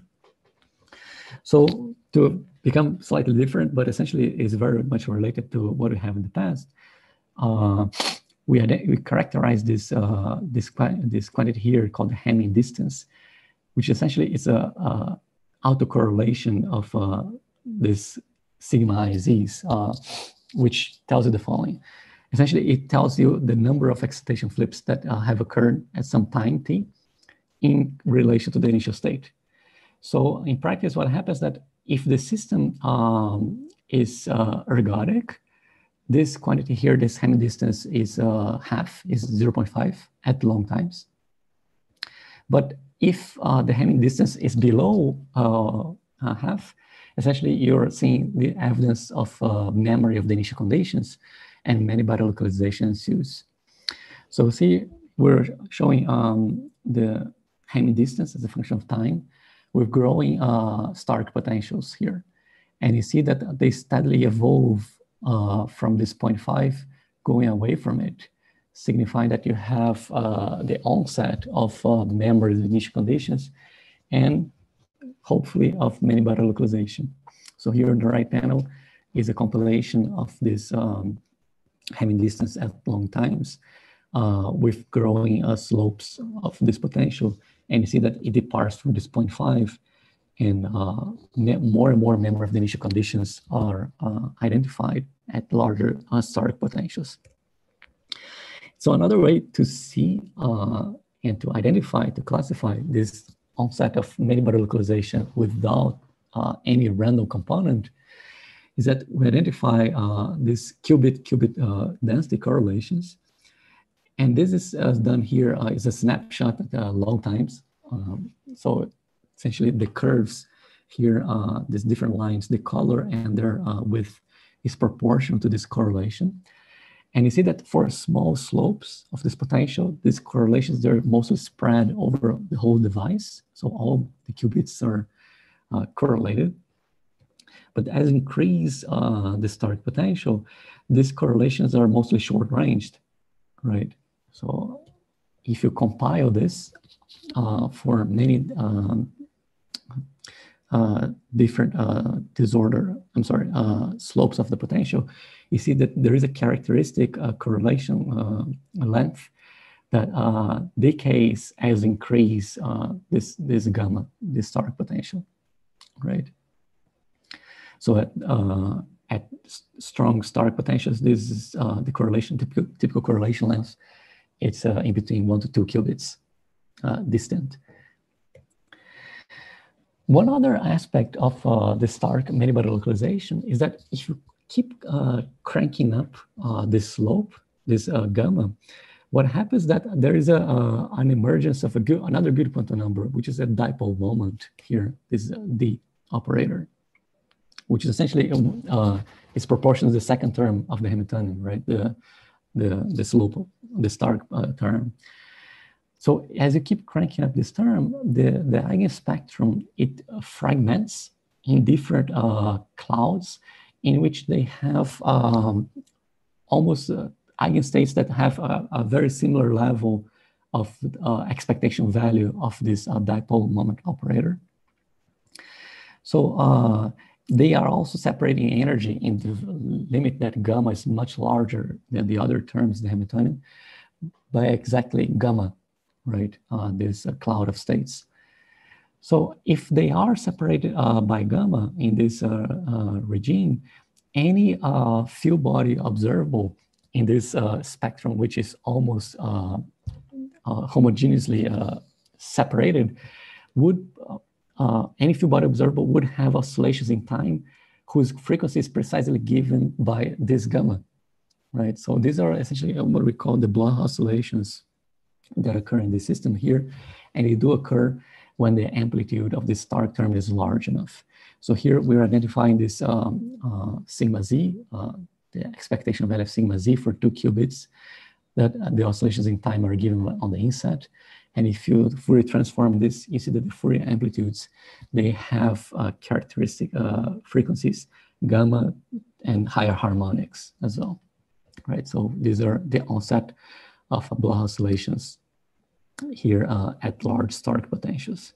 So to become slightly different, but essentially is very much related to what we have in the past, uh, we, we characterize this, uh, this, this quantity here called the Hamming distance, which essentially is a, a autocorrelation of uh, this sigma I Zs, uh, which tells you the following. Essentially, it tells you the number of excitation flips that uh, have occurred at some time t in relation to the initial state. So in practice, what happens is that if the system um, is uh, ergodic, this quantity here, this Hamming distance is uh, half, is zero point five at long times. But if uh, the Hamming distance is below uh, uh, half, essentially you're seeing the evidence of uh, memory of the initial conditions and many body localization ensues. So see, we're showing um, the Hamming distance as a function of time with growing uh, Stark potentials here. And you see that they steadily evolve uh, from this zero point five going away from it, signifying that you have uh, the onset of uh, memory of initial conditions and hopefully of many body localization. So here in the right panel is a compilation of this um, Hamming distance at long times uh, with growing uh, slopes of this potential. And you see that it departs from this zero point five and uh, more and more memory of the initial conditions are uh, identified at larger uh, Stark potentials. So another way to see uh, and to identify, to classify this onset of many body localization without uh, any random component is that we identify uh, these qubit-qubit uh, density correlations. And this is uh, done here uh, is a snapshot at uh, long times. Um, so essentially the curves here, uh, these different lines, the color and their uh, width is proportional to this correlation. And you see that for small slopes of this potential, these correlations, they're mostly spread over the whole device. So all the qubits are uh, correlated. But as increase uh, the Stark potential, these correlations are mostly short-ranged, right? So if you compile this uh, for many um, uh, different uh, disorder, I'm sorry, uh, slopes of the potential, you see that there is a characteristic uh, correlation uh, length that uh, decays as increase uh, this, this gamma, this Stark potential, right? So at, uh, at strong Stark potentials, this is uh, the correlation, typical, typical correlation length. It's uh, in between one to two qubits uh, distant. One other aspect of uh, the Stark many-body localization is that if you keep uh, cranking up uh, this slope, this uh, gamma, what happens that there is a, uh, an emergence of a good, another good quantum number, which is a dipole moment here, this uh, D operator, which is essentially uh, is proportional to the second term of the Hamiltonian, right? The the the slope, the Stark uh, term. So as you keep cranking up this term, the the eigenspectrum it fragments in different uh, clouds, in which they have um, almost uh, eigenstates that have a, a very similar level of uh, expectation value of this uh, dipole moment operator. So. Uh, They are also separating energy in the limit that gamma is much larger than the other terms, the Hamiltonian, by exactly gamma, right? Uh, this uh, cloud of states. So if they are separated uh, by gamma in this uh, uh, regime, any uh, field body observable in this uh, spectrum, which is almost uh, uh, homogeneously uh, separated, would uh, Uh, any field body observable would have oscillations in time whose frequency is precisely given by this gamma, right? So these are essentially what we call the Bloch oscillations that occur in the system here, and they do occur when the amplitude of the Stark term is large enough. So here we're identifying this um, uh, sigma z, uh, the expectation value of sigma z for two qubits, that uh, the oscillations in time are given on the inset. And if you Fourier transform this, you see that the Fourier amplitudes, they have uh, characteristic uh, frequencies, gamma and higher harmonics as well, right? So these are the onset of Bloch oscillations here uh, at large Stark potentials.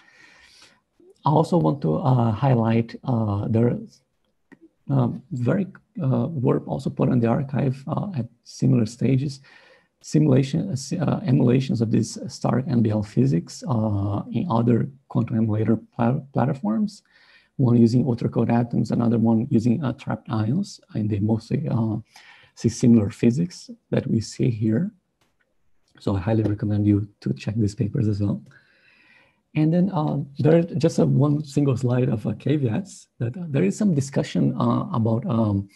I also want to uh, highlight uh, there um, very uh, work also put on the archive uh, at similar stages, simulation, uh, emulations of this Stark M B L physics uh, in other quantum emulator plat platforms, one using ultra-cold atoms, another one using uh, trapped ions, and they mostly uh, see similar physics that we see here. So I highly recommend you to check these papers as well. And then uh, there is just a one single slide of uh, caveats that uh, there is some discussion uh, about um,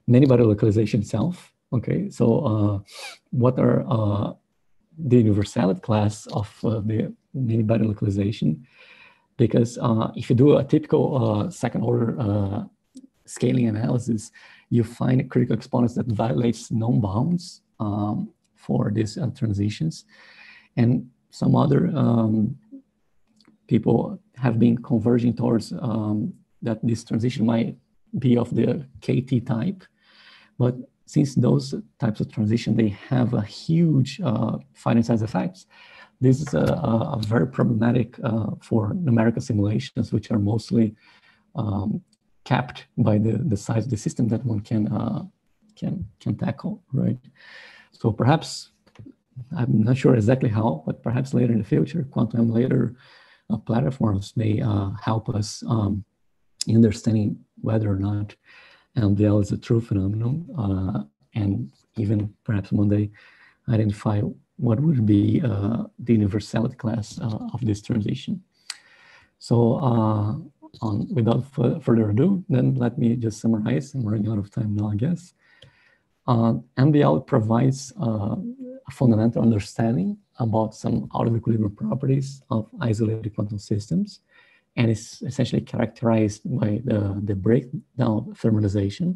many-body localization itself. Okay, so uh, what are uh, the universality class of uh, the many-body localization? Because uh, if you do a typical uh, second-order uh, scaling analysis, you find critical exponents that violates known bounds um, for these uh, transitions. And some other um, people have been converging towards um, that this transition might be of the K T type. But since those types of transition, they have a huge uh, finite size effects, this is a, a very problematic uh, for numerical simulations, which are mostly um, capped by the, the size of the system that one can, uh, can, can tackle, right? So perhaps, I'm not sure exactly how, but perhaps later in the future, quantum emulator uh, platforms may uh, help us um, in understanding whether or not M B L is a true phenomenon, uh, and even perhaps one day identify what would be uh, the universality class uh, of this transition. So uh, on, without further ado, then let me just summarize. I'm running out of time now, I guess. Uh, M B L provides uh, a fundamental understanding about some out-of-equilibrium properties of isolated quantum systems, and is essentially characterized by the, the breakdown of thermalization.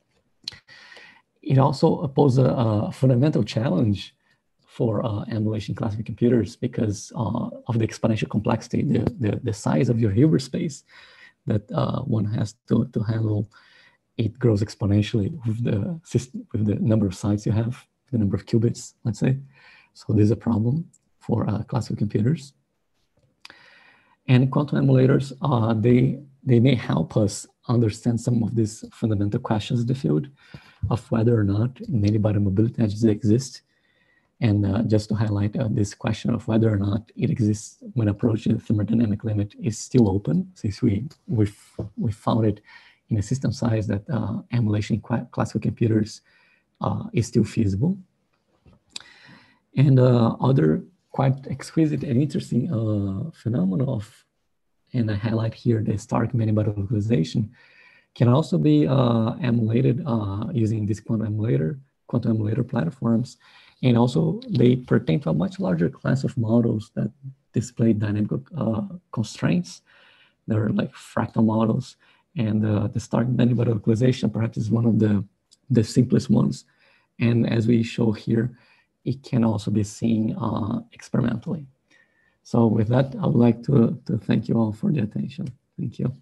It also poses a, a fundamental challenge for uh, emulation classical computers because uh, of the exponential complexity, the, the, the size of your Hilbert space that uh, one has to, to handle. It grows exponentially with the system, with the number of sites you have, the number of qubits, let's say. So there's a problem for uh, classical computers. And quantum emulators, uh, they, they may help us understand some of these fundamental questions in the field of whether or not many-body mobility edges exist. And uh, just to highlight uh, this question of whether or not it exists when approaching the thermodynamic limit is still open, since we, we've, we found it in a system size that uh, emulation in classical computers uh, is still feasible. And uh, other quite exquisite and interesting uh, phenomena of, and I highlight here the stark many-body localization, can also be uh, emulated uh, using this quantum emulator, quantum emulator platforms. And also they pertain to a much larger class of models that display dynamic uh, constraints. They're like fractal models. And uh, the stark many-body localization perhaps is one of the, the simplest ones. And as we show here, it can also be seen uh, experimentally. So with that, I would like to, to thank you all for the attention. Thank you.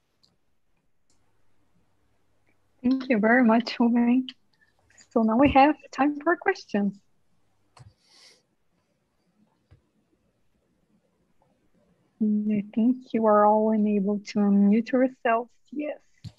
Thank you very much, Rubem. So now we have time for questions. I think you are all enabled to unmute yourselves. Yes.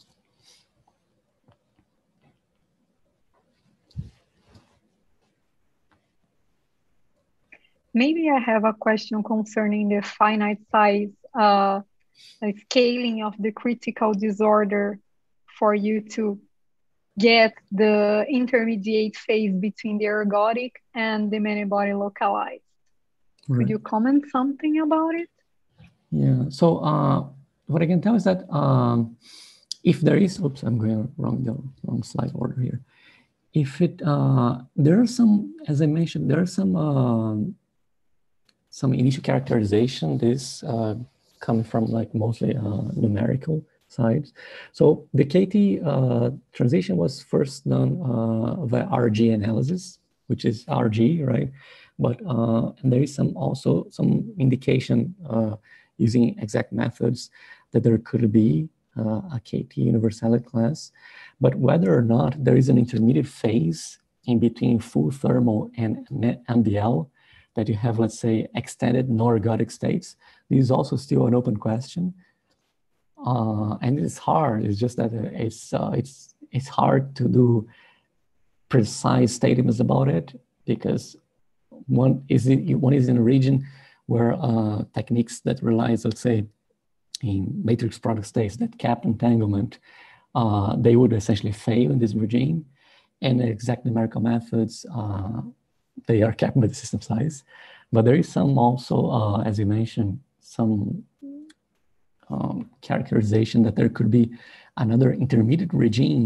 Maybe I have a question concerning the finite size uh, scaling of the critical disorder for you to get the intermediate phase between the ergodic and the many-body localized. Right. Could you comment something about it? Yeah, so uh, what I can tell is that um, if there is, oops, I'm going wrong, the wrong slide order here. If it, uh, there are some, as I mentioned, there are some uh, some initial characterization, this uh, coming from like mostly uh, numerical sides. So the K T uh, transition was first done uh, via R G analysis, which is R G, right? But uh, and there is some also some indication uh, using exact methods that there could be uh, a K T universality class. But whether or not there is an intermediate phase in between full thermal and M B L, that you have, let's say, extended non-ergodic states, this is also still an open question. Uh, and it's hard, it's just that it's, uh, it's, it's hard to do precise statements about it because one is in, one is in a region where uh, techniques that relies, let's say, in matrix product states that cap entanglement, uh, they would essentially fail in this regime. And the exact numerical methods, uh, they are capped by the system size. But there is some also, uh, as you mentioned, some um, characterization that there could be another intermediate regime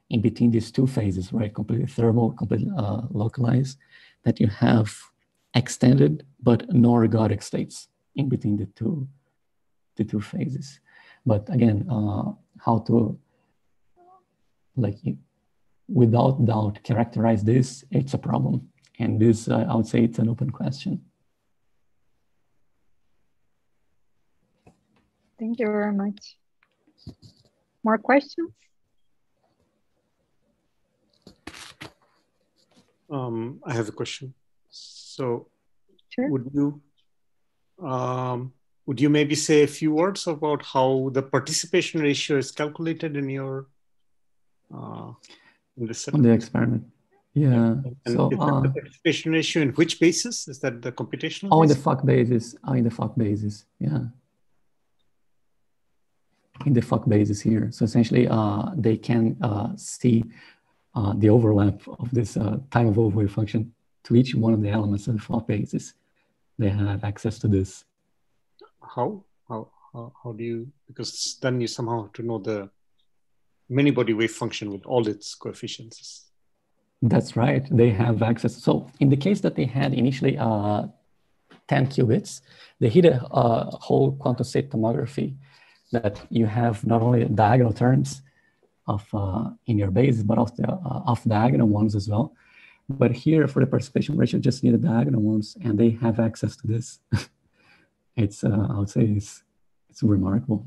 in between these two phases, right? Completely thermal, completely uh, localized, that you have extended but non-ergodic states in between the two, the two phases. But again, uh, how to, like, without doubt, characterize this, it's a problem. And this, uh, I would say it's an open question. Thank you very much. More questions? Um, I have a question. So Sure. would you um, would you maybe say a few words about how the participation ratio is calculated in your uh, in the setup? On the experiment? Yeah. And so is that uh, the participation ratio in which basis? Is that the computational? Oh, in the basis? F O C basis. Oh, in the F O C basis. Yeah. In the F O C basis here. So essentially, uh, they can uh, see uh, the overlap of this uh, time of wave function to each one of the elements of the F O C basis. They have access to this. How? How? How, how do you? Because then you somehow have to know the many-body wave function with all its coefficients. That's right. They have access. So in the case that they had initially uh, ten qubits, they hit a, a whole quantum state tomography that you have not only diagonal terms of uh, in your basis, but also the uh, off diagonal ones as well. But here for the participation ratio, just need the diagonal ones, and they have access to this. It's, uh, I would say, it's, it's remarkable.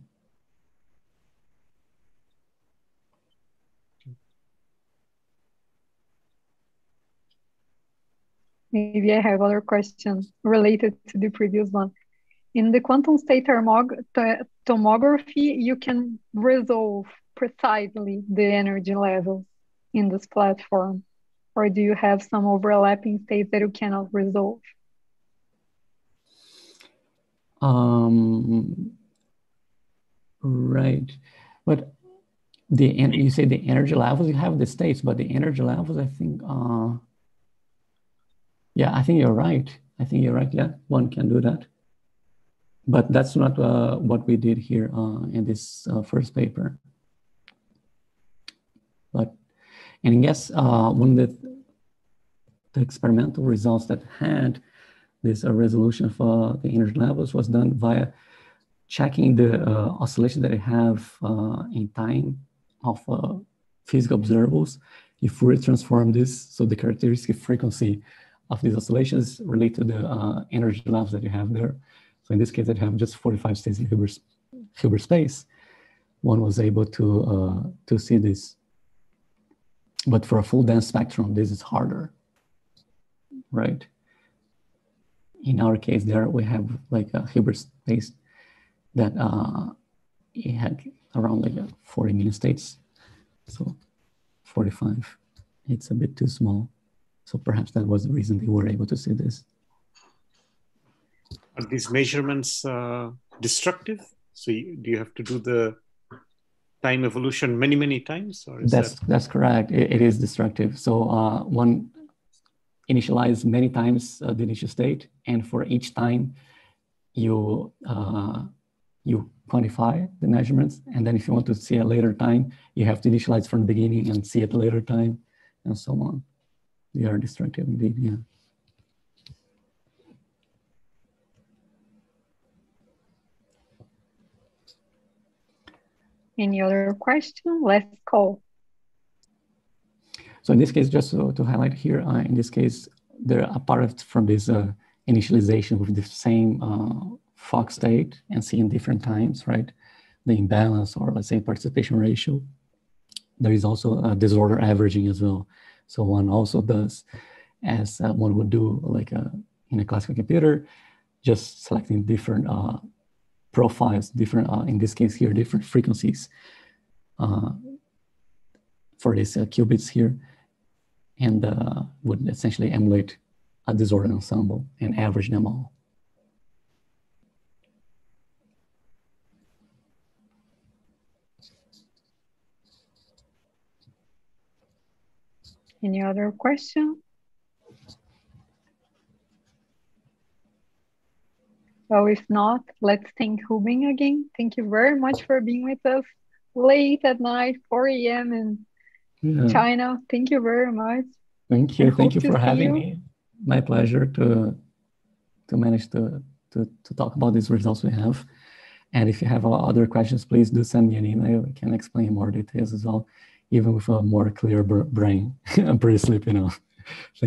Maybe I have other questions related to the previous one. In the quantum state tomography, you can resolve precisely the energy levels in this platform, or do you have some overlapping states that you cannot resolve? Um, right, but the you say the energy levels, you have the states, but the energy levels, I think, uh, yeah, I think you're right. I think you're right. Yeah, one can do that. But that's not uh, what we did here uh, in this uh, first paper. But, and I guess uh, one of the, the experimental results that had this uh, resolution of uh, the energy levels was done via checking the uh, oscillation that I have uh, in time of uh, physical observables. You Fourier transform this, so the characteristic frequency of these oscillations relate to the uh, energy levels that you have there. So in this case, I have just forty-five states in Hilbert, Hilbert space. One was able to, uh, to see this. But for a full dense spectrum, this is harder, right? In our case there, we have like a Hilbert space that uh, it had around like a forty million states. So forty-five, it's a bit too small. So perhaps that was the reason they were able to see this. Are these measurements uh, destructive? So you, do you have to do the time evolution many, many times? Or is that's, that... that's correct. It, it is destructive. So uh, one initialize many times uh, the initial state, and for each time you uh, you quantify the measurements, and then if you want to see a later time, you have to initialize from the beginning and see at a later time, and so on. They are destructive indeed, yeah. Any other question? Let's call. So in this case, just to, to highlight here, uh, in this case, they're apart from this uh, initialization with the same uh, F O C state and seeing different times, right? The imbalance, or let's say participation ratio. There is also a disorder averaging as well. So one also does, as uh, one would do like a, in a classical computer, just selecting different uh, profiles, different, uh, in this case here, different frequencies uh, for these uh, qubits here, and uh, would essentially emulate a disorder ensemble and average them all. Any other question? Well, if not, let's thank Rubem again. Thank you very much for being with us late at night, four A M and Yeah. China, thank you very much. Thank you. I Thank hope you to for see having you. me. My pleasure to to manage to, to, to talk about these results we have. And if you have other questions, please do send me an email. I can explain more details as well, even with a more clear brain. I'm pretty sleepy now.